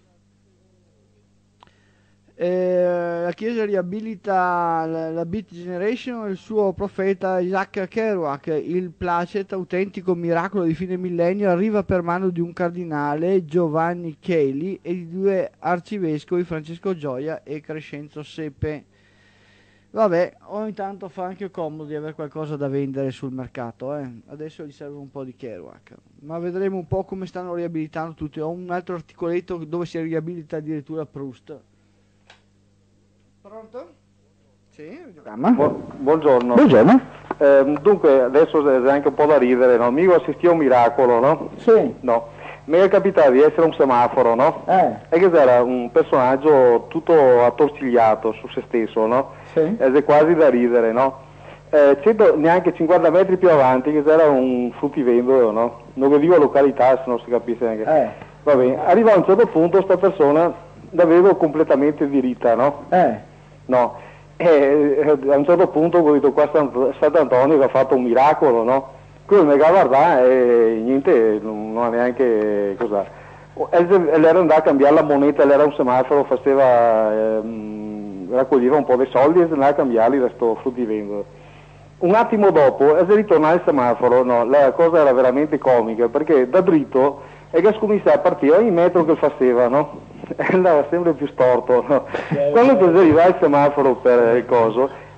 La Chiesa riabilita la Beat Generation e il suo profeta Isaac Kerouac. Il placet, autentico miracolo di fine millennio, arriva per mano di un cardinale, Giovanni Cheli, e di due arcivescovi, Francesco Gioia e Crescenzo Sepe. Vabbè, ogni tanto fa anche comodo di avere qualcosa da vendere sul mercato, Adesso gli serve un po' di Kerouac, ma vedremo un po' come stanno riabilitando tutti. Ho un altro articoletto dove si riabilita addirittura Proust. Pronto? Sì, Buongiorno. Buongiorno. Dunque, adesso è anche un po' da ridere, no? Mica assisti a un miracolo, no? Sì. No. Mi è capitato di essere un semaforo, no? E che era un personaggio tutto attorcigliato su se stesso, no? Sì. Ed è quasi da ridere, no? Neanche 50 metri più avanti che c'era un fruttivendolo, no? Non lo dico località, se non si capisce neanche. Va bene, arriva a un certo punto sta persona la vedo completamente diritta, no? No. E a un certo punto ho detto qua sta Antonio che ha fatto un miracolo, no? Quello mi guarda e niente, non ha neanche cos'ha. Era andato a cambiare la moneta, era un semaforo, raccoglieva un po' dei soldi e andava a cambiarli da sto fruttivendolo. Un attimo dopo è ritornato il semaforo, no? La cosa era veramente comica perché da dritto è che scominciava a partire ogni metro che faceva, no? Andava sempre più storto, no? Quando arriva il semaforo per il coso,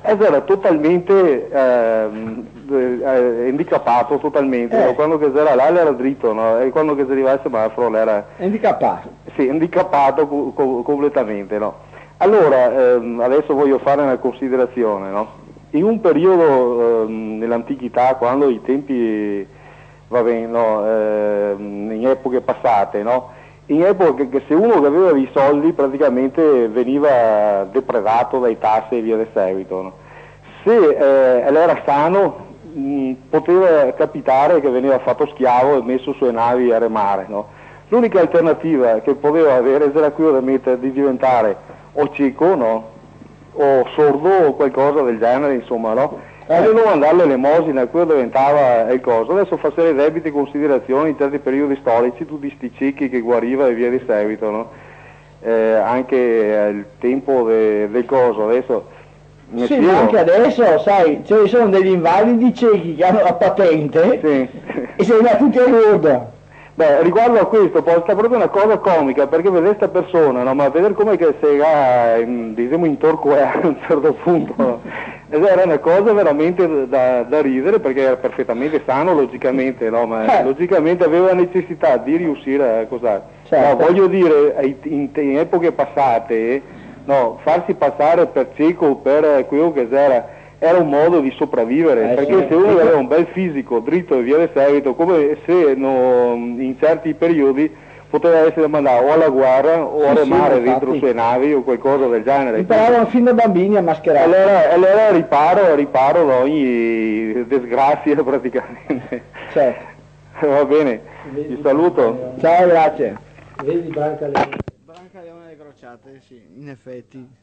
era totalmente handicappato totalmente, quando che era là era dritto, no? E quando che si arrivava al semaforo era handicappato. Sì, handicappato completamente, no? Allora, adesso voglio fare una considerazione, no? In un periodo nell'antichità, quando i tempi, va bene, no, in epoche passate, no? In epoca che se uno aveva dei soldi praticamente veniva depredato dai tasse e via di seguito, no? Se era sano poteva capitare che veniva fatto schiavo e messo sulle navi a remare, no? L'unica alternativa che poteva avere era quella di diventare o cieco, no? O sordo o qualcosa del genere, insomma, no? E non andare all'elemosina, quello diventava il coso. Adesso fa serie debiti considerazioni in certi periodi storici, tutti sti ciechi che guariva e via di seguito, no? Anche il tempo del coso, adesso... Sì, ma anche adesso, sai, ci sono degli invalidi ciechi che hanno la patente e se ne ha tutti a Lourdes. Beh, riguardo a questo, poi sta proprio una cosa comica, perché vedere questa persona, no? Ma vedere come che si era, diciamo, in torco a un certo punto, no? Era una cosa veramente da ridere, perché era perfettamente sano, logicamente, no? Ma logicamente aveva necessità di riuscire a cos'è. Certo. No, voglio dire, in epoche passate, no, farsi passare per cieco o per quello che era un modo di sopravvivere, perché sì, se uno aveva un bel fisico dritto e via di seguito, come se in certi periodi poteva essere mandato o alla guerra o a remare dentro sue navi o qualcosa del genere. Imparavano fin da bambini a mascherare. Allora riparo da ogni disgrazia praticamente. Certo. Va bene, ti saluto. Ciao, grazie. Vedi Brancaleone. Brancaleone alle crociate, sì, in effetti.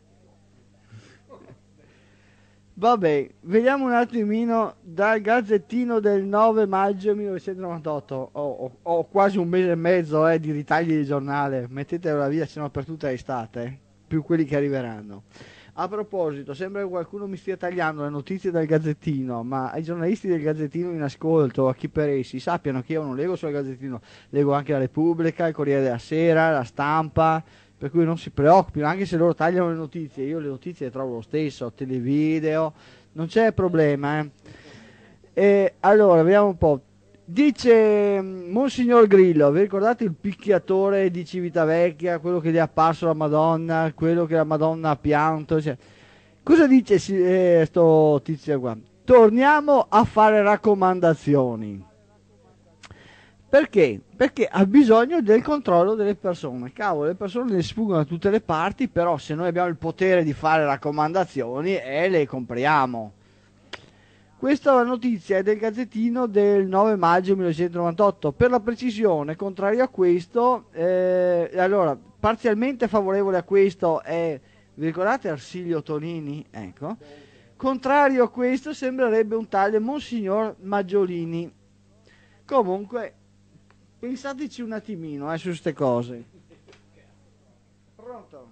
Vabbè, vediamo un attimino dal Gazzettino del 9 maggio 1998. Ho quasi un mese e mezzo di ritagli di giornale. Mettetela via, se no per tutta l'estate, più quelli che arriveranno. A proposito, sembra che qualcuno mi stia tagliando le notizie del Gazzettino, ma ai giornalisti del Gazzettino in ascolto, a chi per essi, sappiano che io non leggo solo il Gazzettino, leggo anche la Repubblica, il Corriere della Sera, la Stampa, per cui non si preoccupino, anche se loro tagliano le notizie, io le notizie le trovo lo stesso, televideo, non c'è problema. E allora, vediamo un po'. Dice Monsignor Grillo, vi ricordate il picchiatore di Civitavecchia, quello che gli è apparso la Madonna, quello che la Madonna ha pianto? Cioè, cosa dice sto tizio qua? Torniamo a fare raccomandazioni. Perché? Perché ha bisogno del controllo delle persone. Cavolo, le persone ne sfuggono da tutte le parti, però se noi abbiamo il potere di fare raccomandazioni le compriamo. Questa notizia è del Gazzettino del 9 maggio 1998. Per la precisione, contrario a questo, allora, parzialmente favorevole a questo è, vi ricordate Arsilio Tonini? Ecco. Contrario a questo sembrerebbe un tale Monsignor Maggiolini. Comunque, pensateci un attimino su queste cose. Pronto?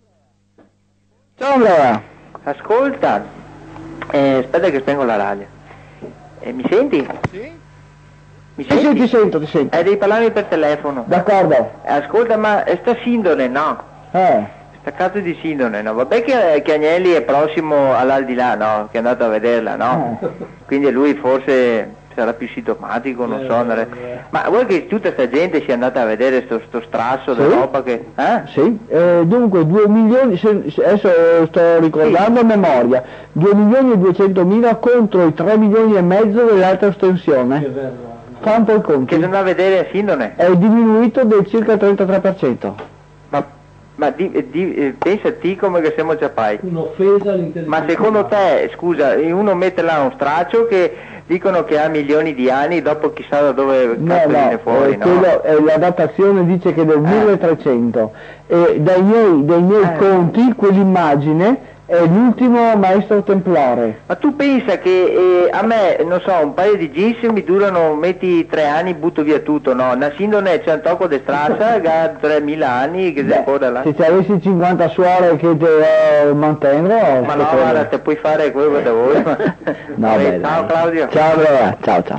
Ciao Andrea. Ascolta, aspetta che spengo la radio. Mi senti? Sì? Mi senti? Sì, ti sento. Devi parlarmi per telefono. D'accordo. Ascolta, ma sta Sindone, no? Sta cazzo di Sindone, no? Vabbè che Agnelli è prossimo all'aldilà, no? Che è andato a vederla, no? Quindi lui forse sarà più sintomatico, non so. Ma vuoi che tutta sta gente sia andata a vedere sto strasso di roba che... Sì, dunque 2 milioni, adesso sto ricordando a memoria, 2 milioni e 200.000 contro i 3 milioni e mezzo dell'altra estensione. Fa un po' il conto. Che sono andata a vedere a Sindone? È diminuito del circa il 33%. Ma pensati come che siamo ciapai. Un'offesa all'intelligenza. Ma secondo te, scusa, uno mette là un straccio che dicono che ha milioni di anni, dopo chissà da dove viene fuori, no? La datazione dice che del 1300 e dai miei conti quell'immagine è l'ultimo maestro templare. Ma tu pensa che a me, non so, un paio di jeans mi durano, metti 3 anni, butto via tutto, no? Una Sindone c'è un tocco di strada, che ha 3.000 anni, che si ancora là. Se ci avessi 50 suore che te mantengono... Ma no, guarda, te puoi fare quello che vuoi. Ciao Claudio. Ciao, ciao.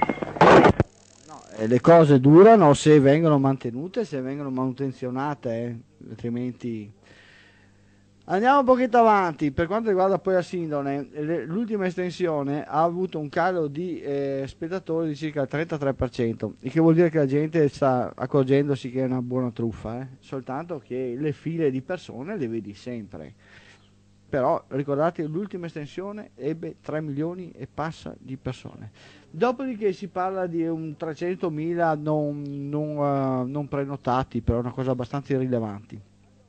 No, le cose durano se vengono mantenute, se vengono manutenzionate, altrimenti... Andiamo un pochetto avanti. Per quanto riguarda poi la Sindone, l'ultima estensione ha avuto un calo di spettatori di circa il 33%, il che vuol dire che la gente sta accorgendosi che è una buona truffa, soltanto che le file di persone le vedi sempre. Però ricordate, l'ultima estensione ebbe 3 milioni e passa di persone. Dopodiché si parla di un 300.000 non prenotati, però è una cosa abbastanza irrilevante.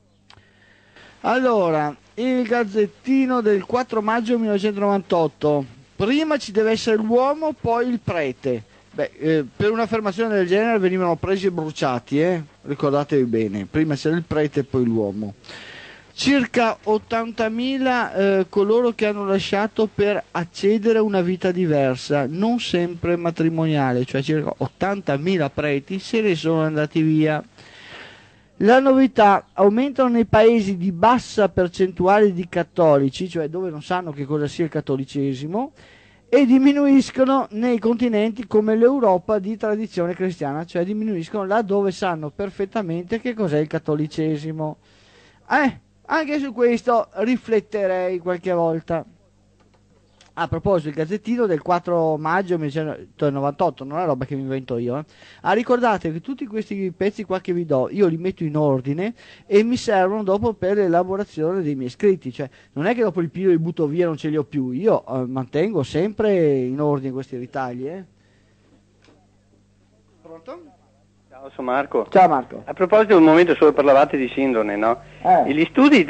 Allora, il Gazzettino del 4 maggio 1998. Prima ci deve essere l'uomo, poi il prete. Per un'affermazione del genere venivano presi e bruciati, ricordatevi bene. Prima c'era il prete e poi l'uomo. Circa 80.000 coloro che hanno lasciato per accedere a una vita diversa, non sempre matrimoniale, cioè circa 80.000 preti se ne sono andati via. La novità: aumentano nei paesi di bassa percentuale di cattolici, cioè dove non sanno che cosa sia il cattolicesimo, e diminuiscono nei continenti come l'Europa di tradizione cristiana, cioè diminuiscono là dove sanno perfettamente che cos'è il cattolicesimo. Anche su questo rifletterei qualche volta. A proposito, il Gazzettino del 4 maggio 1998, non è roba che mi invento io. Ricordate che tutti questi pezzi qua che vi do, io li metto in ordine e mi servono dopo per l'elaborazione dei miei scritti. Cioè, non è che dopo li piglio e li butto via, non ce li ho più. Io mantengo sempre in ordine questi ritagli. Pronto? Ciao, sono Marco. Ciao Marco. A proposito, un momento solo parlavate di Sindone, no? Gli studi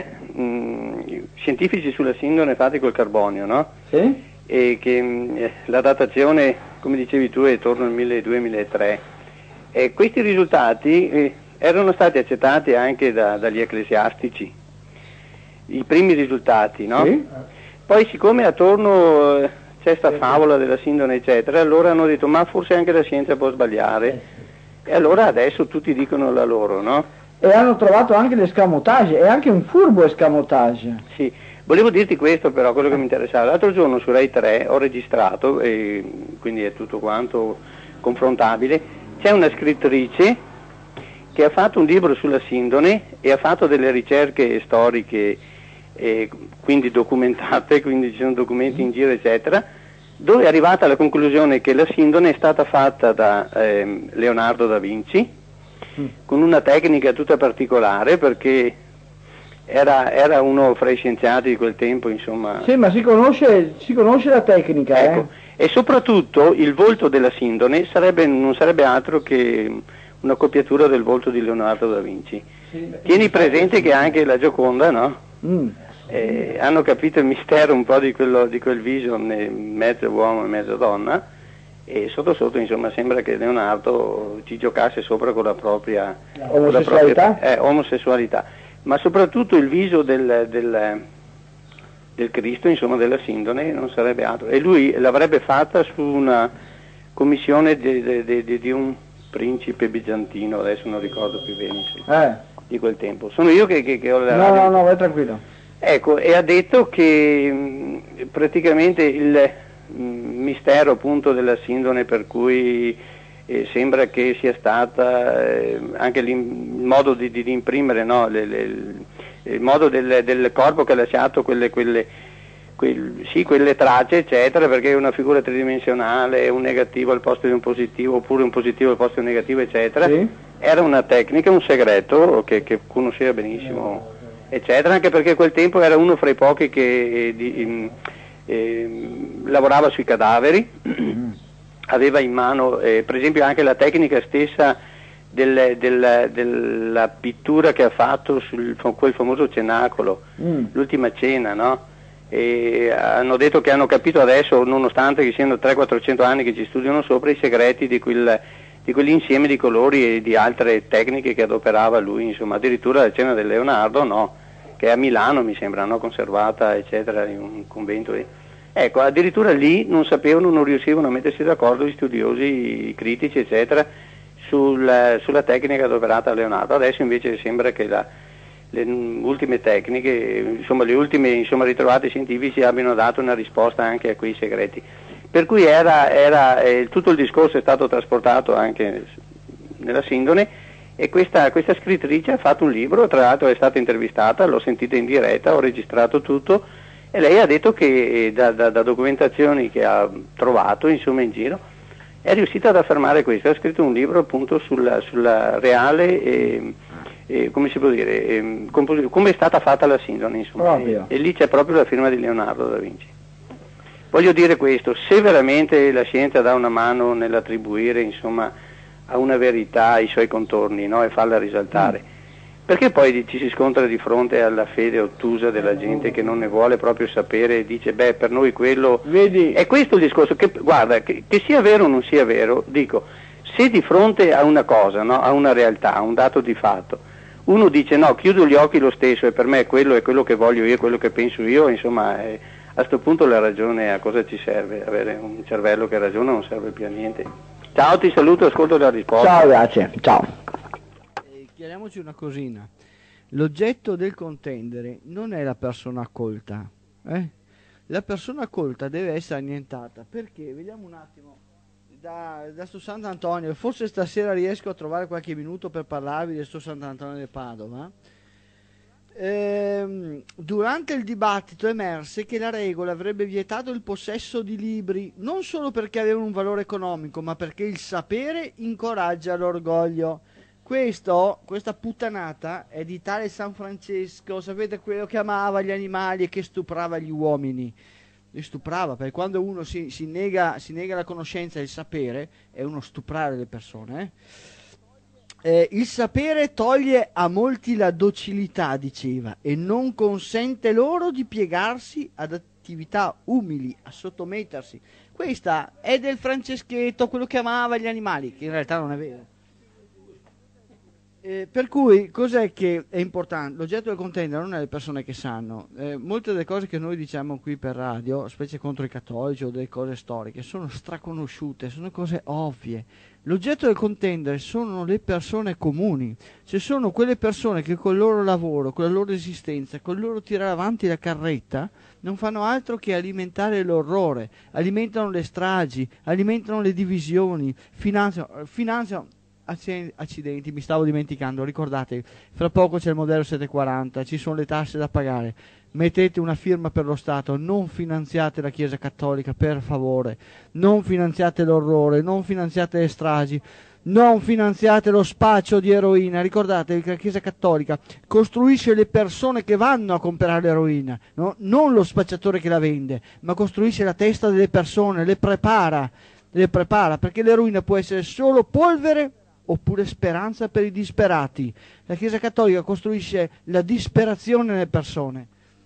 scientifici sulla Sindone fatti col carbonio, no? Sì. E che la datazione, come dicevi tu, è attorno al 1200-1300. E questi risultati erano stati accettati anche dagli ecclesiastici, i primi risultati, no? Sì. Poi siccome attorno c'è sta favola della Sindone, eccetera, allora hanno detto ma forse anche la scienza può sbagliare. E allora adesso tutti dicono la loro, no? E hanno trovato anche l'escamotage, è anche un furbo escamotage. Sì, volevo dirti questo però, quello che mi interessava. L'altro giorno su Rai 3 ho registrato, e quindi è tutto quanto confrontabile, c'è una scrittrice che ha fatto un libro sulla Sindone e ha fatto delle ricerche storiche, quindi documentate, quindi ci sono documenti in giro, eccetera, dove è arrivata alla conclusione che la Sindone è stata fatta da Leonardo da Vinci con una tecnica tutta particolare, perché era uno fra i scienziati di quel tempo, insomma. Sì, ma si conosce la tecnica, ecco. E soprattutto il volto della Sindone non sarebbe altro che una copiatura del volto di Leonardo da Vinci. Sì, tieni presente che anche la Gioconda, no? Hanno capito il mistero un po' di quel viso mezzo uomo e mezzo donna, e sotto sotto insomma sembra che Leonardo ci giocasse sopra con la propria omosessualità, ma soprattutto il viso del Cristo, insomma della Sindone, non sarebbe altro, e lui l'avrebbe fatta su una commissione di un principe bizantino, adesso non ricordo più bene di quel tempo. Sono io che ho la radio. No, vai tranquillo. Ecco, e ha detto che praticamente il mistero appunto della Sindone, per cui sembra che sia stata anche il modo di imprimere, no? Il modo del corpo che ha lasciato quelle tracce, eccetera, perché è una figura tridimensionale, un negativo al posto di un positivo, oppure un positivo al posto di un negativo, eccetera. Sì. Era una tecnica, un segreto che conosceva benissimo, eccetera, anche perché quel tempo era uno fra i pochi che lavorava sui cadaveri, aveva in mano per esempio anche la tecnica stessa della pittura che ha fatto su quel famoso cenacolo, l'ultima cena, no? E hanno detto che hanno capito adesso, nonostante che siano 300-400 anni che ci studiano sopra, i segreti di quell'insieme di colori e di altre tecniche che adoperava lui, insomma. Addirittura la cena del Leonardo, no? Che è a Milano, mi sembra, no? Conservata, eccetera, in un convento. Ecco, addirittura lì non riuscivano a mettersi d'accordo gli studiosi, i critici, eccetera, sulla tecnica adoperata a Leonardo. Adesso invece sembra che le ultime tecniche, insomma le ultime ritrovate scientifici abbiano dato una risposta anche a quei segreti. Per cui tutto il discorso è stato trasportato anche nella Sindone, E questa scrittrice ha fatto un libro, tra l'altro è stata intervistata, l'ho sentita in diretta, ho registrato tutto, e lei ha detto che da documentazioni che ha trovato insomma in giro è riuscita ad affermare questo. Ha scritto un libro appunto sulla reale come si può dire, come è stata fatta la sindone, insomma, e lì c'è proprio la firma di Leonardo da Vinci. Voglio dire questo: se veramente la scienza dà una mano nell'attribuire insomma a una verità i suoi contorni, no? E farla risaltare, perché poi ci si scontra di fronte alla fede ottusa della gente che non ne vuole proprio sapere e dice beh, per noi quello... Vedi? È questo il discorso, che guarda, che sia vero o non sia vero, dico, se di fronte a una cosa, no? A una realtà, a un dato di fatto, uno dice no, chiudo gli occhi lo stesso e per me quello è quello che voglio io, quello che penso io, insomma, a questo punto la ragione a cosa ci serve? Avere un cervello che ragiona non serve più a niente. Ciao, ti saluto, ascolto la risposta. Ciao, grazie, ciao. Chiariamoci una cosina: l'oggetto del contendere non è la persona colta, La persona colta deve essere annientata, perché, vediamo un attimo, da sto Sant'Antonio, forse stasera riesco a trovare qualche minuto per parlarvi di sto Sant'Antonio di Padova. Durante il dibattito emerse che la regola avrebbe vietato il possesso di libri non solo perché avevano un valore economico, ma perché il sapere incoraggia l'orgoglio. Questa puttanata è di tale San Francesco, sapete, quello che amava gli animali e che stuprava gli uomini. Li stuprava, perché quando uno si nega la conoscenza e il sapere è uno stuprare le persone. Il sapere toglie a molti la docilità, diceva, e non consente loro di piegarsi ad attività umili, a sottomettersi. Questa è del Franceschetto, quello che amava gli animali, che in realtà non è vero. Per cui cos'è che è importante? L'oggetto del contendere non è le persone che sanno. Molte delle cose che noi diciamo qui per radio, specie contro i cattolici o delle cose storiche, sono straconosciute, sono cose ovvie. L'oggetto del contendere sono le persone comuni, cioè sono quelle persone che col loro lavoro, con la loro esistenza, con il loro tirare avanti la carretta, non fanno altro che alimentare l'orrore, alimentano le stragi, alimentano le divisioni, finanziano accidenti, mi stavo dimenticando, ricordate, fra poco c'è il modello 740, ci sono le tasse da pagare, mettete una firma per lo Stato, non finanziate la Chiesa Cattolica, per favore, non finanziate l'orrore, non finanziate le stragi, non finanziate lo spaccio di eroina. Ricordate che la Chiesa Cattolica costruisce le persone che vanno a comprare l'eroina, no? Non lo spacciatore che la vende, ma costruisce la testa delle persone, le prepara, perché l'eroina può essere solo polvere oppure speranza per i disperati. La Chiesa Cattolica costruisce la disperazione nelle persone.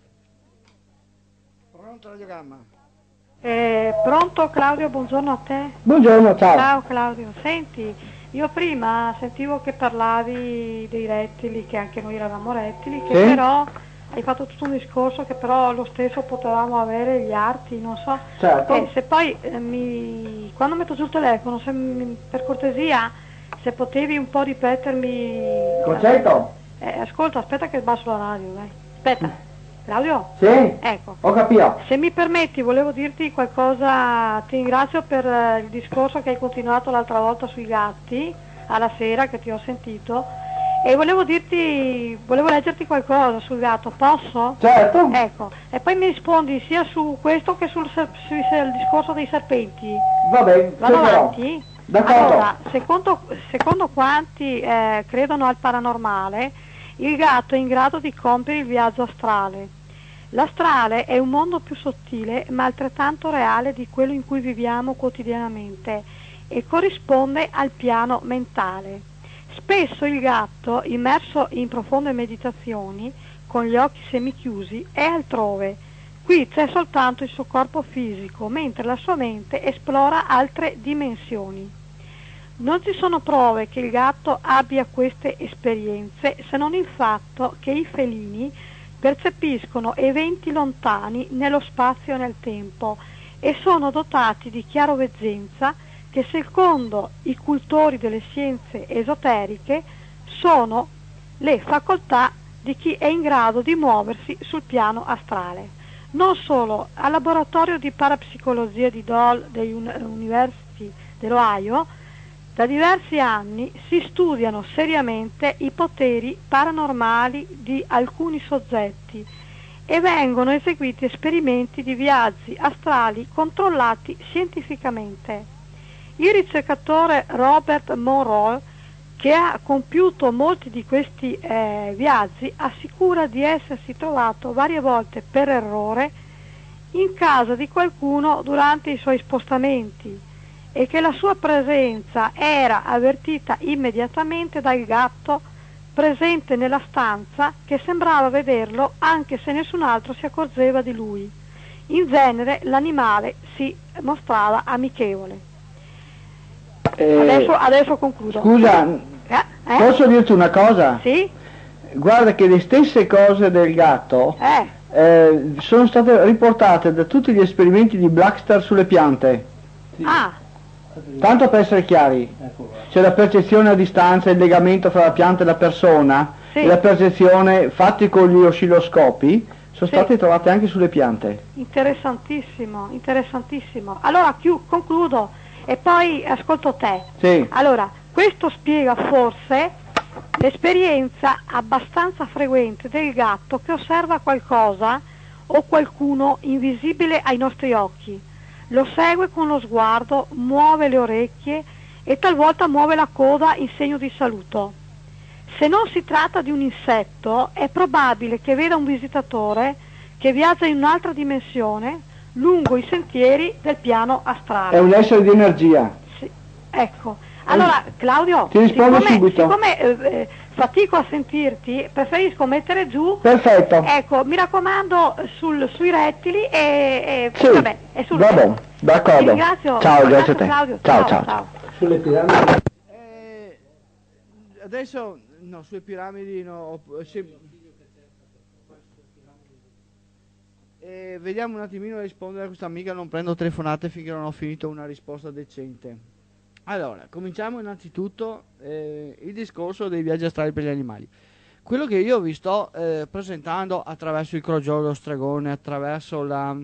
Pronto, radiogramma? Pronto Claudio, buongiorno a te. Buongiorno, ciao. Ciao Claudio, senti, io prima sentivo che parlavi dei rettili, che anche noi eravamo rettili, che però hai fatto tutto un discorso che però lo stesso potevamo avere gli arti, non so. Certo. Se poi quando metto giù il telefono, per cortesia, se potevi un po' ripetermi... Concetto? Ascolta, aspetta che basso la radio, dai. Aspetta, Claudio? Sì? Ecco. Ho capito. Se mi permetti, volevo dirti qualcosa, ti ringrazio per il discorso che hai continuato l'altra volta sui gatti, alla sera che ti ho sentito, e volevo leggerti qualcosa sul gatto, posso? Certo. Ecco, e poi mi rispondi sia su questo che sul discorso dei serpenti. Va bene, vado avanti? D'accordo. Allora, secondo quanti credono al paranormale, il gatto è in grado di compiere il viaggio astrale. L'astrale è un mondo più sottile ma altrettanto reale di quello in cui viviamo quotidianamente e corrisponde al piano mentale. Spesso il gatto, immerso in profonde meditazioni, con gli occhi semichiusi, è altrove. Qui c'è soltanto il suo corpo fisico, mentre la sua mente esplora altre dimensioni. Non ci sono prove che il gatto abbia queste esperienze, se non il fatto che i felini percepiscono eventi lontani nello spazio e nel tempo e sono dotati di chiaroveggenza che, secondo i cultori delle scienze esoteriche, sono le facoltà di chi è in grado di muoversi sul piano astrale. Non solo, al laboratorio di parapsicologia di Dole dell'University dell'Ohio Da diversi anni si studiano seriamente i poteri paranormali di alcuni soggetti e vengono eseguiti esperimenti di viaggi astrali controllati scientificamente. Il ricercatore Robert Monroe, che ha compiuto molti di questi viaggi, assicura di essersi trovato varie volte per errore in casa di qualcuno durante i suoi spostamenti e che la sua presenza era avvertita immediatamente dal gatto presente nella stanza, che sembrava vederlo anche se nessun altro si accorgeva di lui. In genere l'animale si mostrava amichevole. Adesso concludo. Scusa, posso dirti una cosa? Sì? Guarda che le stesse cose del gatto sono state riportate da tutti gli esperimenti di Blackstar sulle piante. Sì. Ah. Tanto per essere chiari, c'è la percezione a distanza, il legamento fra la pianta e la persona, sì, e la percezione fatti con gli oscilloscopi sono sì, state trovate anche sulle piante. Interessantissimo, interessantissimo. Allora concludo e poi ascolto te. Sì. Allora, questo spiega forse l'esperienza abbastanza frequente del gatto che osserva qualcosa o qualcuno invisibile ai nostri occhi. Lo segue con lo sguardo, muove le orecchie e talvolta muove la coda in segno di saluto. Se non si tratta di un insetto, è probabile che veda un visitatore che viaggia in un'altra dimensione lungo i sentieri del piano astrale. È un essere di energia. Sì. Ecco. Allora, Claudio, ti rispondo subito. Siccome fatico a sentirti, preferisco mettere giù. Perfetto. Ecco, mi raccomando sui rettili e sì, vabbè, e sul vabbè, d'accordo. Ti ringrazio. Ciao, grazie a te. Claudio. Ciao. Sulle piramidi. Adesso no, sulle piramidi no. Vediamo un attimino rispondere a questa amica, non prendo telefonate finché non ho finito una risposta decente. Allora, cominciamo innanzitutto il discorso dei viaggi astrali per gli animali. Quello che io vi sto presentando attraverso il crogiolo dello stregone, attraverso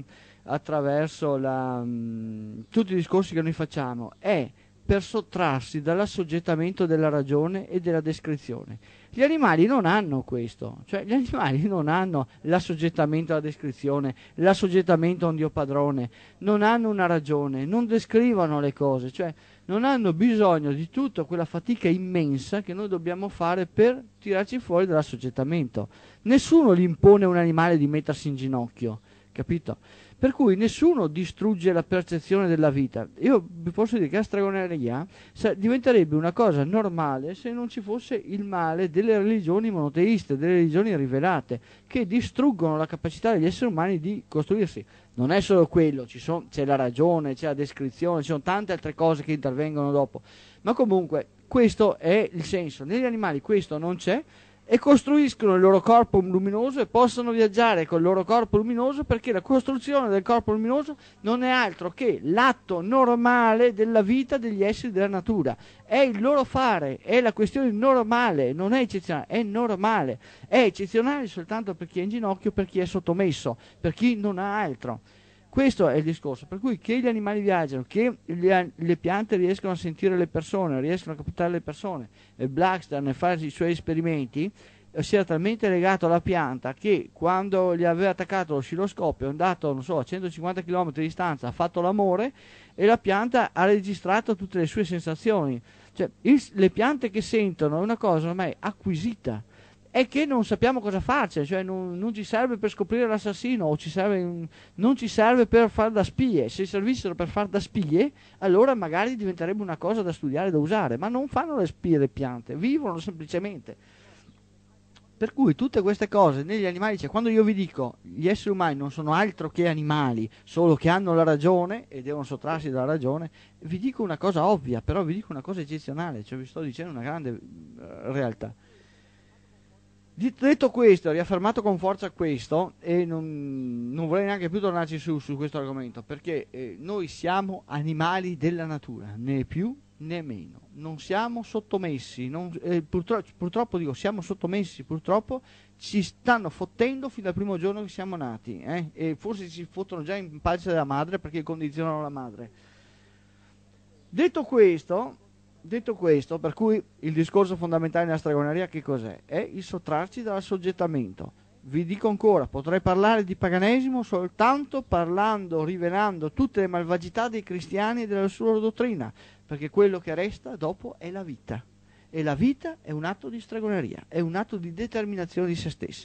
tutti i discorsi che noi facciamo, è per sottrarsi dall'assoggettamento della ragione e della descrizione. Gli animali non hanno questo, cioè gli animali non hanno l'assoggettamento alla descrizione, l'assoggettamento a un Dio padrone, non hanno una ragione, non descrivono le cose, cioè non hanno bisogno di tutta quella fatica immensa che noi dobbiamo fare per tirarci fuori dall'assoggettamento. Nessuno gli impone a un animale di mettersi in ginocchio, capito? Per cui nessuno distrugge la percezione della vita. Io vi posso dire che la stregoneria diventerebbe una cosa normale se non ci fosse il male delle religioni monoteiste, delle religioni rivelate, che distruggono la capacità degli esseri umani di costruirsi. Non è solo quello, c'è la ragione, c'è la descrizione, ci sono tante altre cose che intervengono dopo. Ma comunque questo è il senso. Negli animali questo non c'è, e costruiscono il loro corpo luminoso e possono viaggiare col loro corpo luminoso, perché la costruzione del corpo luminoso non è altro che l'atto normale della vita degli esseri della natura. È il loro fare, è la questione normale, non è eccezionale, è normale. È eccezionale soltanto per chi è in ginocchio, per chi è sottomesso, per chi non ha altro. Questo è il discorso, per cui che gli animali viaggiano, che le piante riescono a sentire le persone, riescono a captare le persone, e Blackstar nel fare i suoi esperimenti si era talmente legato alla pianta che quando gli aveva attaccato l'oscilloscopio è andato, non so, a 150 km di distanza, ha fatto l'amore e la pianta ha registrato tutte le sue sensazioni. Cioè le piante che sentono è una cosa ormai acquisita, è che non sappiamo cosa farci, cioè non ci serve per scoprire l'assassino, o non ci serve per far da spie. Se servissero per far da spie, allora magari diventerebbe una cosa da studiare, da usare, ma non fanno le spie le piante, vivono semplicemente. Per cui tutte queste cose negli animali, cioè quando io vi dico gli esseri umani non sono altro che animali, solo che hanno la ragione e devono sottrarsi dalla ragione, vi dico una cosa ovvia, però vi dico una cosa eccezionale, cioè vi sto dicendo una grande realtà. Detto questo, riaffermato con forza questo, e non vorrei neanche più tornarci su questo argomento, perché noi siamo animali della natura, né più né meno, non siamo sottomessi, purtroppo dico siamo sottomessi, purtroppo ci stanno fottendo fin dal primo giorno che siamo nati, e forse ci fottono già in pancia della madre perché condizionano la madre. Detto questo, detto questo, per cui il discorso fondamentale nella stregoneria che cos'è? È il sottrarci dall'assoggettamento. Vi dico ancora, potrei parlare di paganesimo soltanto parlando, rivelando tutte le malvagità dei cristiani e della loro dottrina, perché quello che resta dopo è la vita. E la vita è un atto di stregoneria, è un atto di determinazione di se stessi.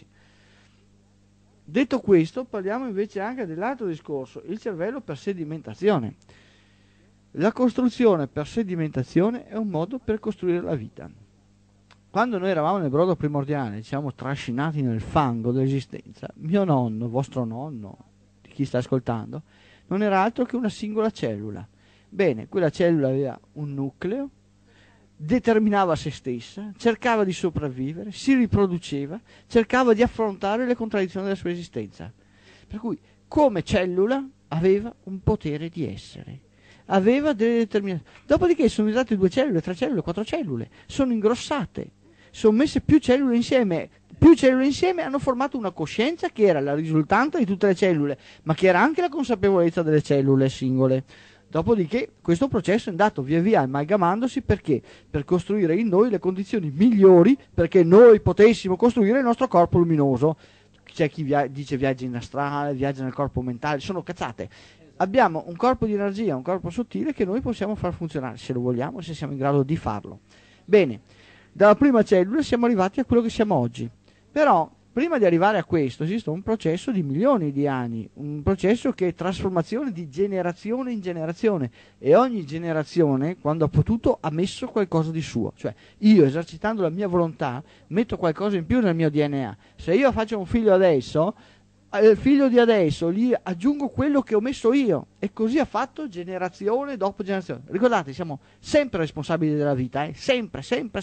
Detto questo, parliamo invece anche dell'altro discorso, il cervello per sedimentazione. La costruzione per sedimentazione è un modo per costruire la vita. Quando noi eravamo nel brodo primordiale, siamo trascinati nel fango dell'esistenza, mio nonno, vostro nonno, di chi sta ascoltando, non era altro che una singola cellula. Bene, quella cellula aveva un nucleo, determinava se stessa, cercava di sopravvivere, si riproduceva, cercava di affrontare le contraddizioni della sua esistenza. Per cui, come cellula, aveva un potere di essere. Aveva delle determinazioni. Dopodiché sono diventate 2 cellule, 3 cellule, 4 cellule, sono ingrossate, sono messe più cellule insieme hanno formato una coscienza che era la risultante di tutte le cellule, ma che era anche la consapevolezza delle cellule singole. Dopodiché questo processo è andato via via amalgamandosi, perché? Per costruire in noi le condizioni migliori perché noi potessimo costruire il nostro corpo luminoso. C'è chi dice viaggia in astrale, viaggia nel corpo mentale, sono cazzate. Abbiamo un corpo di energia, un corpo sottile che noi possiamo far funzionare se lo vogliamo, se siamo in grado di farlo. Bene, dalla prima cellula siamo arrivati a quello che siamo oggi. Però, prima di arrivare a questo, esiste un processo di milioni di anni, un processo che è trasformazione di generazione in generazione, e ogni generazione, quando ha potuto, ha messo qualcosa di suo. Cioè, io, esercitando la mia volontà, metto qualcosa in più nel mio DNA. Se io faccio un figlio adesso, al figlio di adesso gli aggiungo quello che ho messo io, e così ha fatto generazione dopo generazione. Ricordate, siamo sempre responsabili della vita, sempre.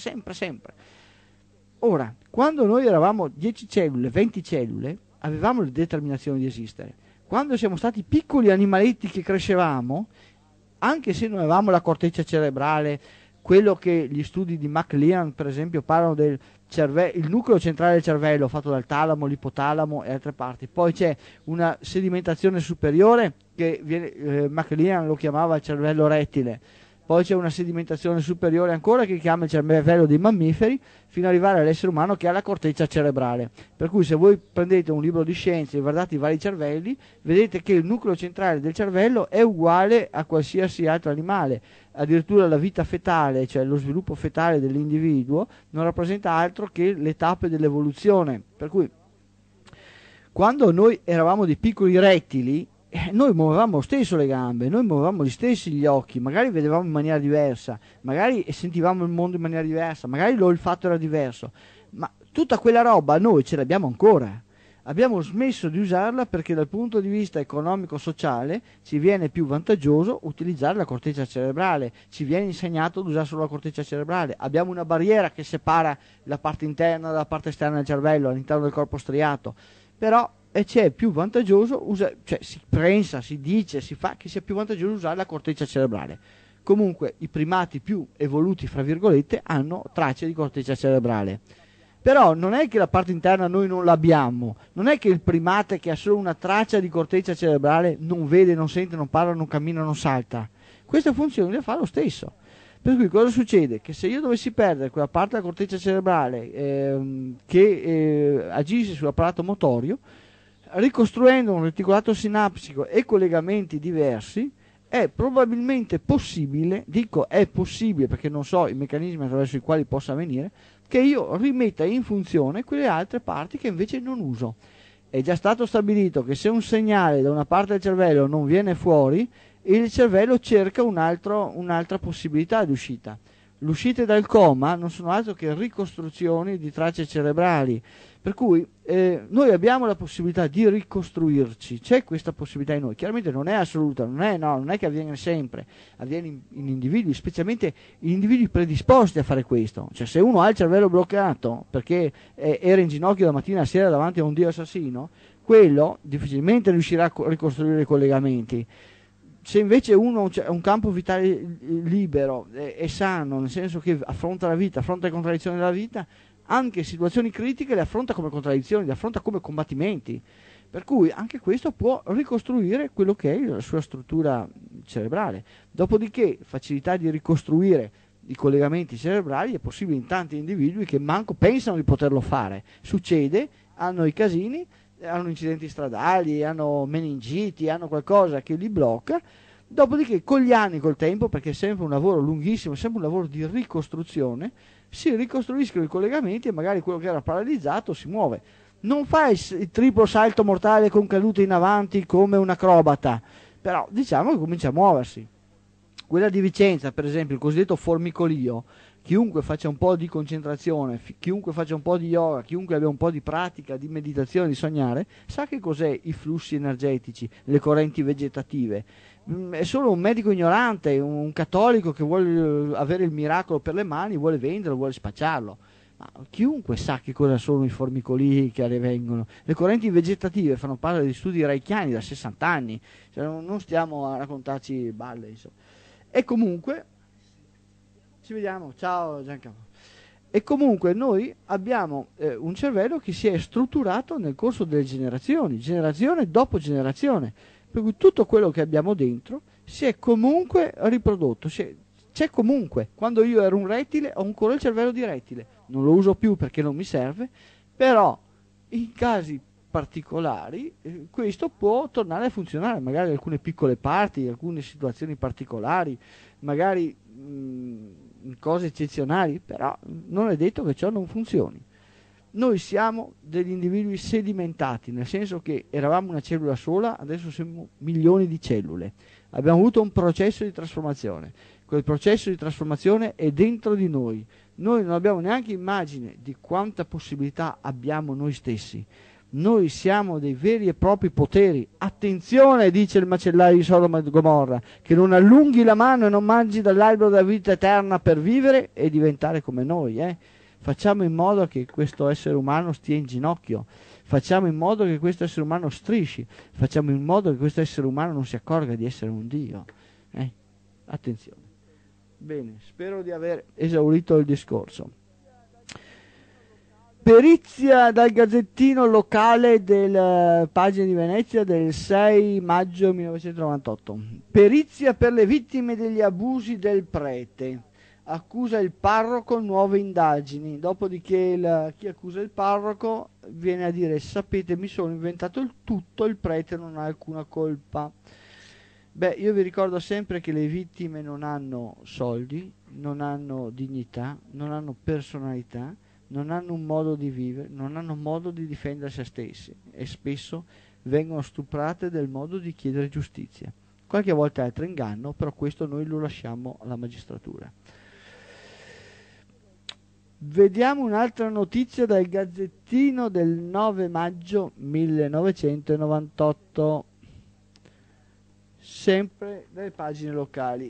Ora, quando noi eravamo 10 cellule, 20 cellule, avevamo la determinazione di esistere. Quando siamo stati piccoli animaletti che crescevamo, anche se non avevamo la corteccia cerebrale, quello che gli studi di McLean, per esempio, parlano del il nucleo centrale del cervello fatto dal talamo, l'ipotalamo e altre parti. Poi c'è una sedimentazione superiore che McLean lo chiamava il cervello rettile. Poi c'è una sedimentazione superiore ancora che chiama il cervello dei mammiferi, fino ad arrivare all'essere umano che ha la corteccia cerebrale. Per cui se voi prendete un libro di scienze e guardate i vari cervelli, vedete che il nucleo centrale del cervello è uguale a qualsiasi altro animale. Addirittura la vita fetale, cioè lo sviluppo fetale dell'individuo, non rappresenta altro che le tappe dell'evoluzione. Per cui quando noi eravamo dei piccoli rettili, noi muovevamo lo stesso le gambe, noi muovevamo gli stessi gli occhi, magari vedevamo in maniera diversa, magari sentivamo il mondo in maniera diversa, magari l'olfatto era diverso, ma tutta quella roba noi ce l'abbiamo ancora. Abbiamo smesso di usarla perché dal punto di vista economico-sociale ci viene più vantaggioso utilizzare la corteccia cerebrale, ci viene insegnato ad usare solo la corteccia cerebrale, abbiamo una barriera che separa la parte interna dalla parte esterna del cervello all'interno del corpo striato, però c'è più vantaggioso, cioè si pensa, si dice, si fa che sia più vantaggioso usare la corteccia cerebrale. Comunque i primati più evoluti, fra virgolette, hanno tracce di corteccia cerebrale. Però non è che la parte interna noi non l'abbiamo, non è che il primate che ha solo una traccia di corteccia cerebrale non vede, non sente, non parla, non cammina, non salta. Queste funzioni le fa lo stesso. Per cui cosa succede? Che se io dovessi perdere quella parte della corteccia cerebrale che agisce sull'apparato motorio, ricostruendo un reticolato sinaptico e collegamenti diversi, è probabilmente possibile, dico è possibile perché non so i meccanismi attraverso i quali possa avvenire, che io rimetta in funzione quelle altre parti che invece non uso. È già stato stabilito che se un segnale da una parte del cervello non viene fuori, il cervello cerca un'altra possibilità di uscita. Le uscite dal coma non sono altro che ricostruzioni di tracce cerebrali, per cui noi abbiamo la possibilità di ricostruirci, c'è questa possibilità in noi, chiaramente non è assoluta, non è che avviene sempre, avviene in individui, specialmente in individui predisposti a fare questo. Cioè se uno ha il cervello bloccato perché era in ginocchio da mattina a sera davanti a un dio assassino, quello difficilmente riuscirà a ricostruire i collegamenti. Se invece uno ha un campo vitale libero e sano, nel senso che affronta la vita, affronta le contraddizioni della vita, anche situazioni critiche le affronta come contraddizioni, le affronta come combattimenti, per cui anche questo può ricostruire quello che è la sua struttura cerebrale. Dopodiché facilità di ricostruire i collegamenti cerebrali è possibile in tanti individui che manco pensano di poterlo fare. Succede, hanno i casini, hanno incidenti stradali, hanno meningiti, hanno qualcosa che li blocca. Dopodiché con gli anni, col tempo, perché è sempre un lavoro lunghissimo, è sempre un lavoro di ricostruzione, si ricostruiscono i collegamenti e magari quello che era paralizzato si muove. Non fa il triplo salto mortale con cadute in avanti come un acrobata, però diciamo che comincia a muoversi. Quella di Vicenza, per esempio, il cosiddetto formicolio, chiunque faccia un po' di concentrazione, chiunque faccia un po' di yoga, chiunque abbia un po' di pratica, di meditazione, di sognare, sa che cos'è i flussi energetici, le correnti vegetative. È solo un medico ignorante, un cattolico che vuole avere il miracolo per le mani, vuole venderlo, vuole spacciarlo. Ma chiunque sa che cosa sono i formicolii che vengono. Le correnti vegetative fanno parte di studi reichiani da 60 anni, cioè non stiamo a raccontarci balle, insomma. E comunque, ci vediamo, ciao Giancarlo. E comunque noi abbiamo un cervello che si è strutturato nel corso delle generazioni, generazione dopo generazione, per cui tutto quello che abbiamo dentro si è comunque riprodotto, c'è comunque. Quando io ero un rettile ho ancora il cervello di rettile, non lo uso più perché non mi serve, però in casi particolari questo può tornare a funzionare, magari alcune piccole parti, alcune situazioni particolari, magari in cose eccezionali, però non è detto che ciò non funzioni. Noi siamo degli individui sedimentati, nel senso che eravamo una cellula sola, adesso siamo milioni di cellule. Abbiamo avuto un processo di trasformazione. Quel processo di trasformazione è dentro di noi. Noi non abbiamo neanche immagine di quanta possibilità abbiamo noi stessi. Noi siamo dei veri e propri poteri. Attenzione, dice il macellaio di Sodoma e Gomorra, che non allunghi la mano e non mangi dall'albero della vita eterna per vivere e diventare come noi, Facciamo in modo che questo essere umano stia in ginocchio, facciamo in modo che questo essere umano strisci, facciamo in modo che questo essere umano non si accorga di essere un Dio. Attenzione. Bene, spero di aver esaurito il discorso. Perizia dal Gazzettino locale del Pagine di Venezia del 6 maggio 1998. Perizia per le vittime degli abusi del prete. Accusa il parroco, nuove indagini. Dopodiché chi accusa il parroco viene a dire: sapete, mi sono inventato il tutto, il prete non ha alcuna colpa. Beh, io vi ricordo sempre che le vittime non hanno soldi, non hanno dignità, non hanno personalità, non hanno un modo di vivere, non hanno modo di difendere se stessi e spesso vengono stuprate del modo di chiedere giustizia. Qualche volta è altro inganno, però questo noi lo lasciamo alla magistratura. Vediamo un'altra notizia dal Gazzettino del 9 maggio 1998, sempre dalle pagine locali.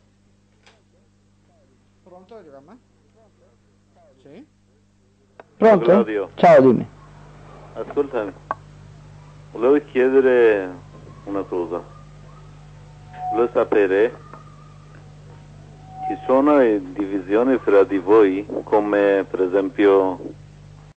Pronto il programma? Sì? Pronto? Claudio. Ciao, dimmi. Ascoltami, volevo chiedere una cosa. Volevo sapere, ci sono divisioni fra di voi, come per esempio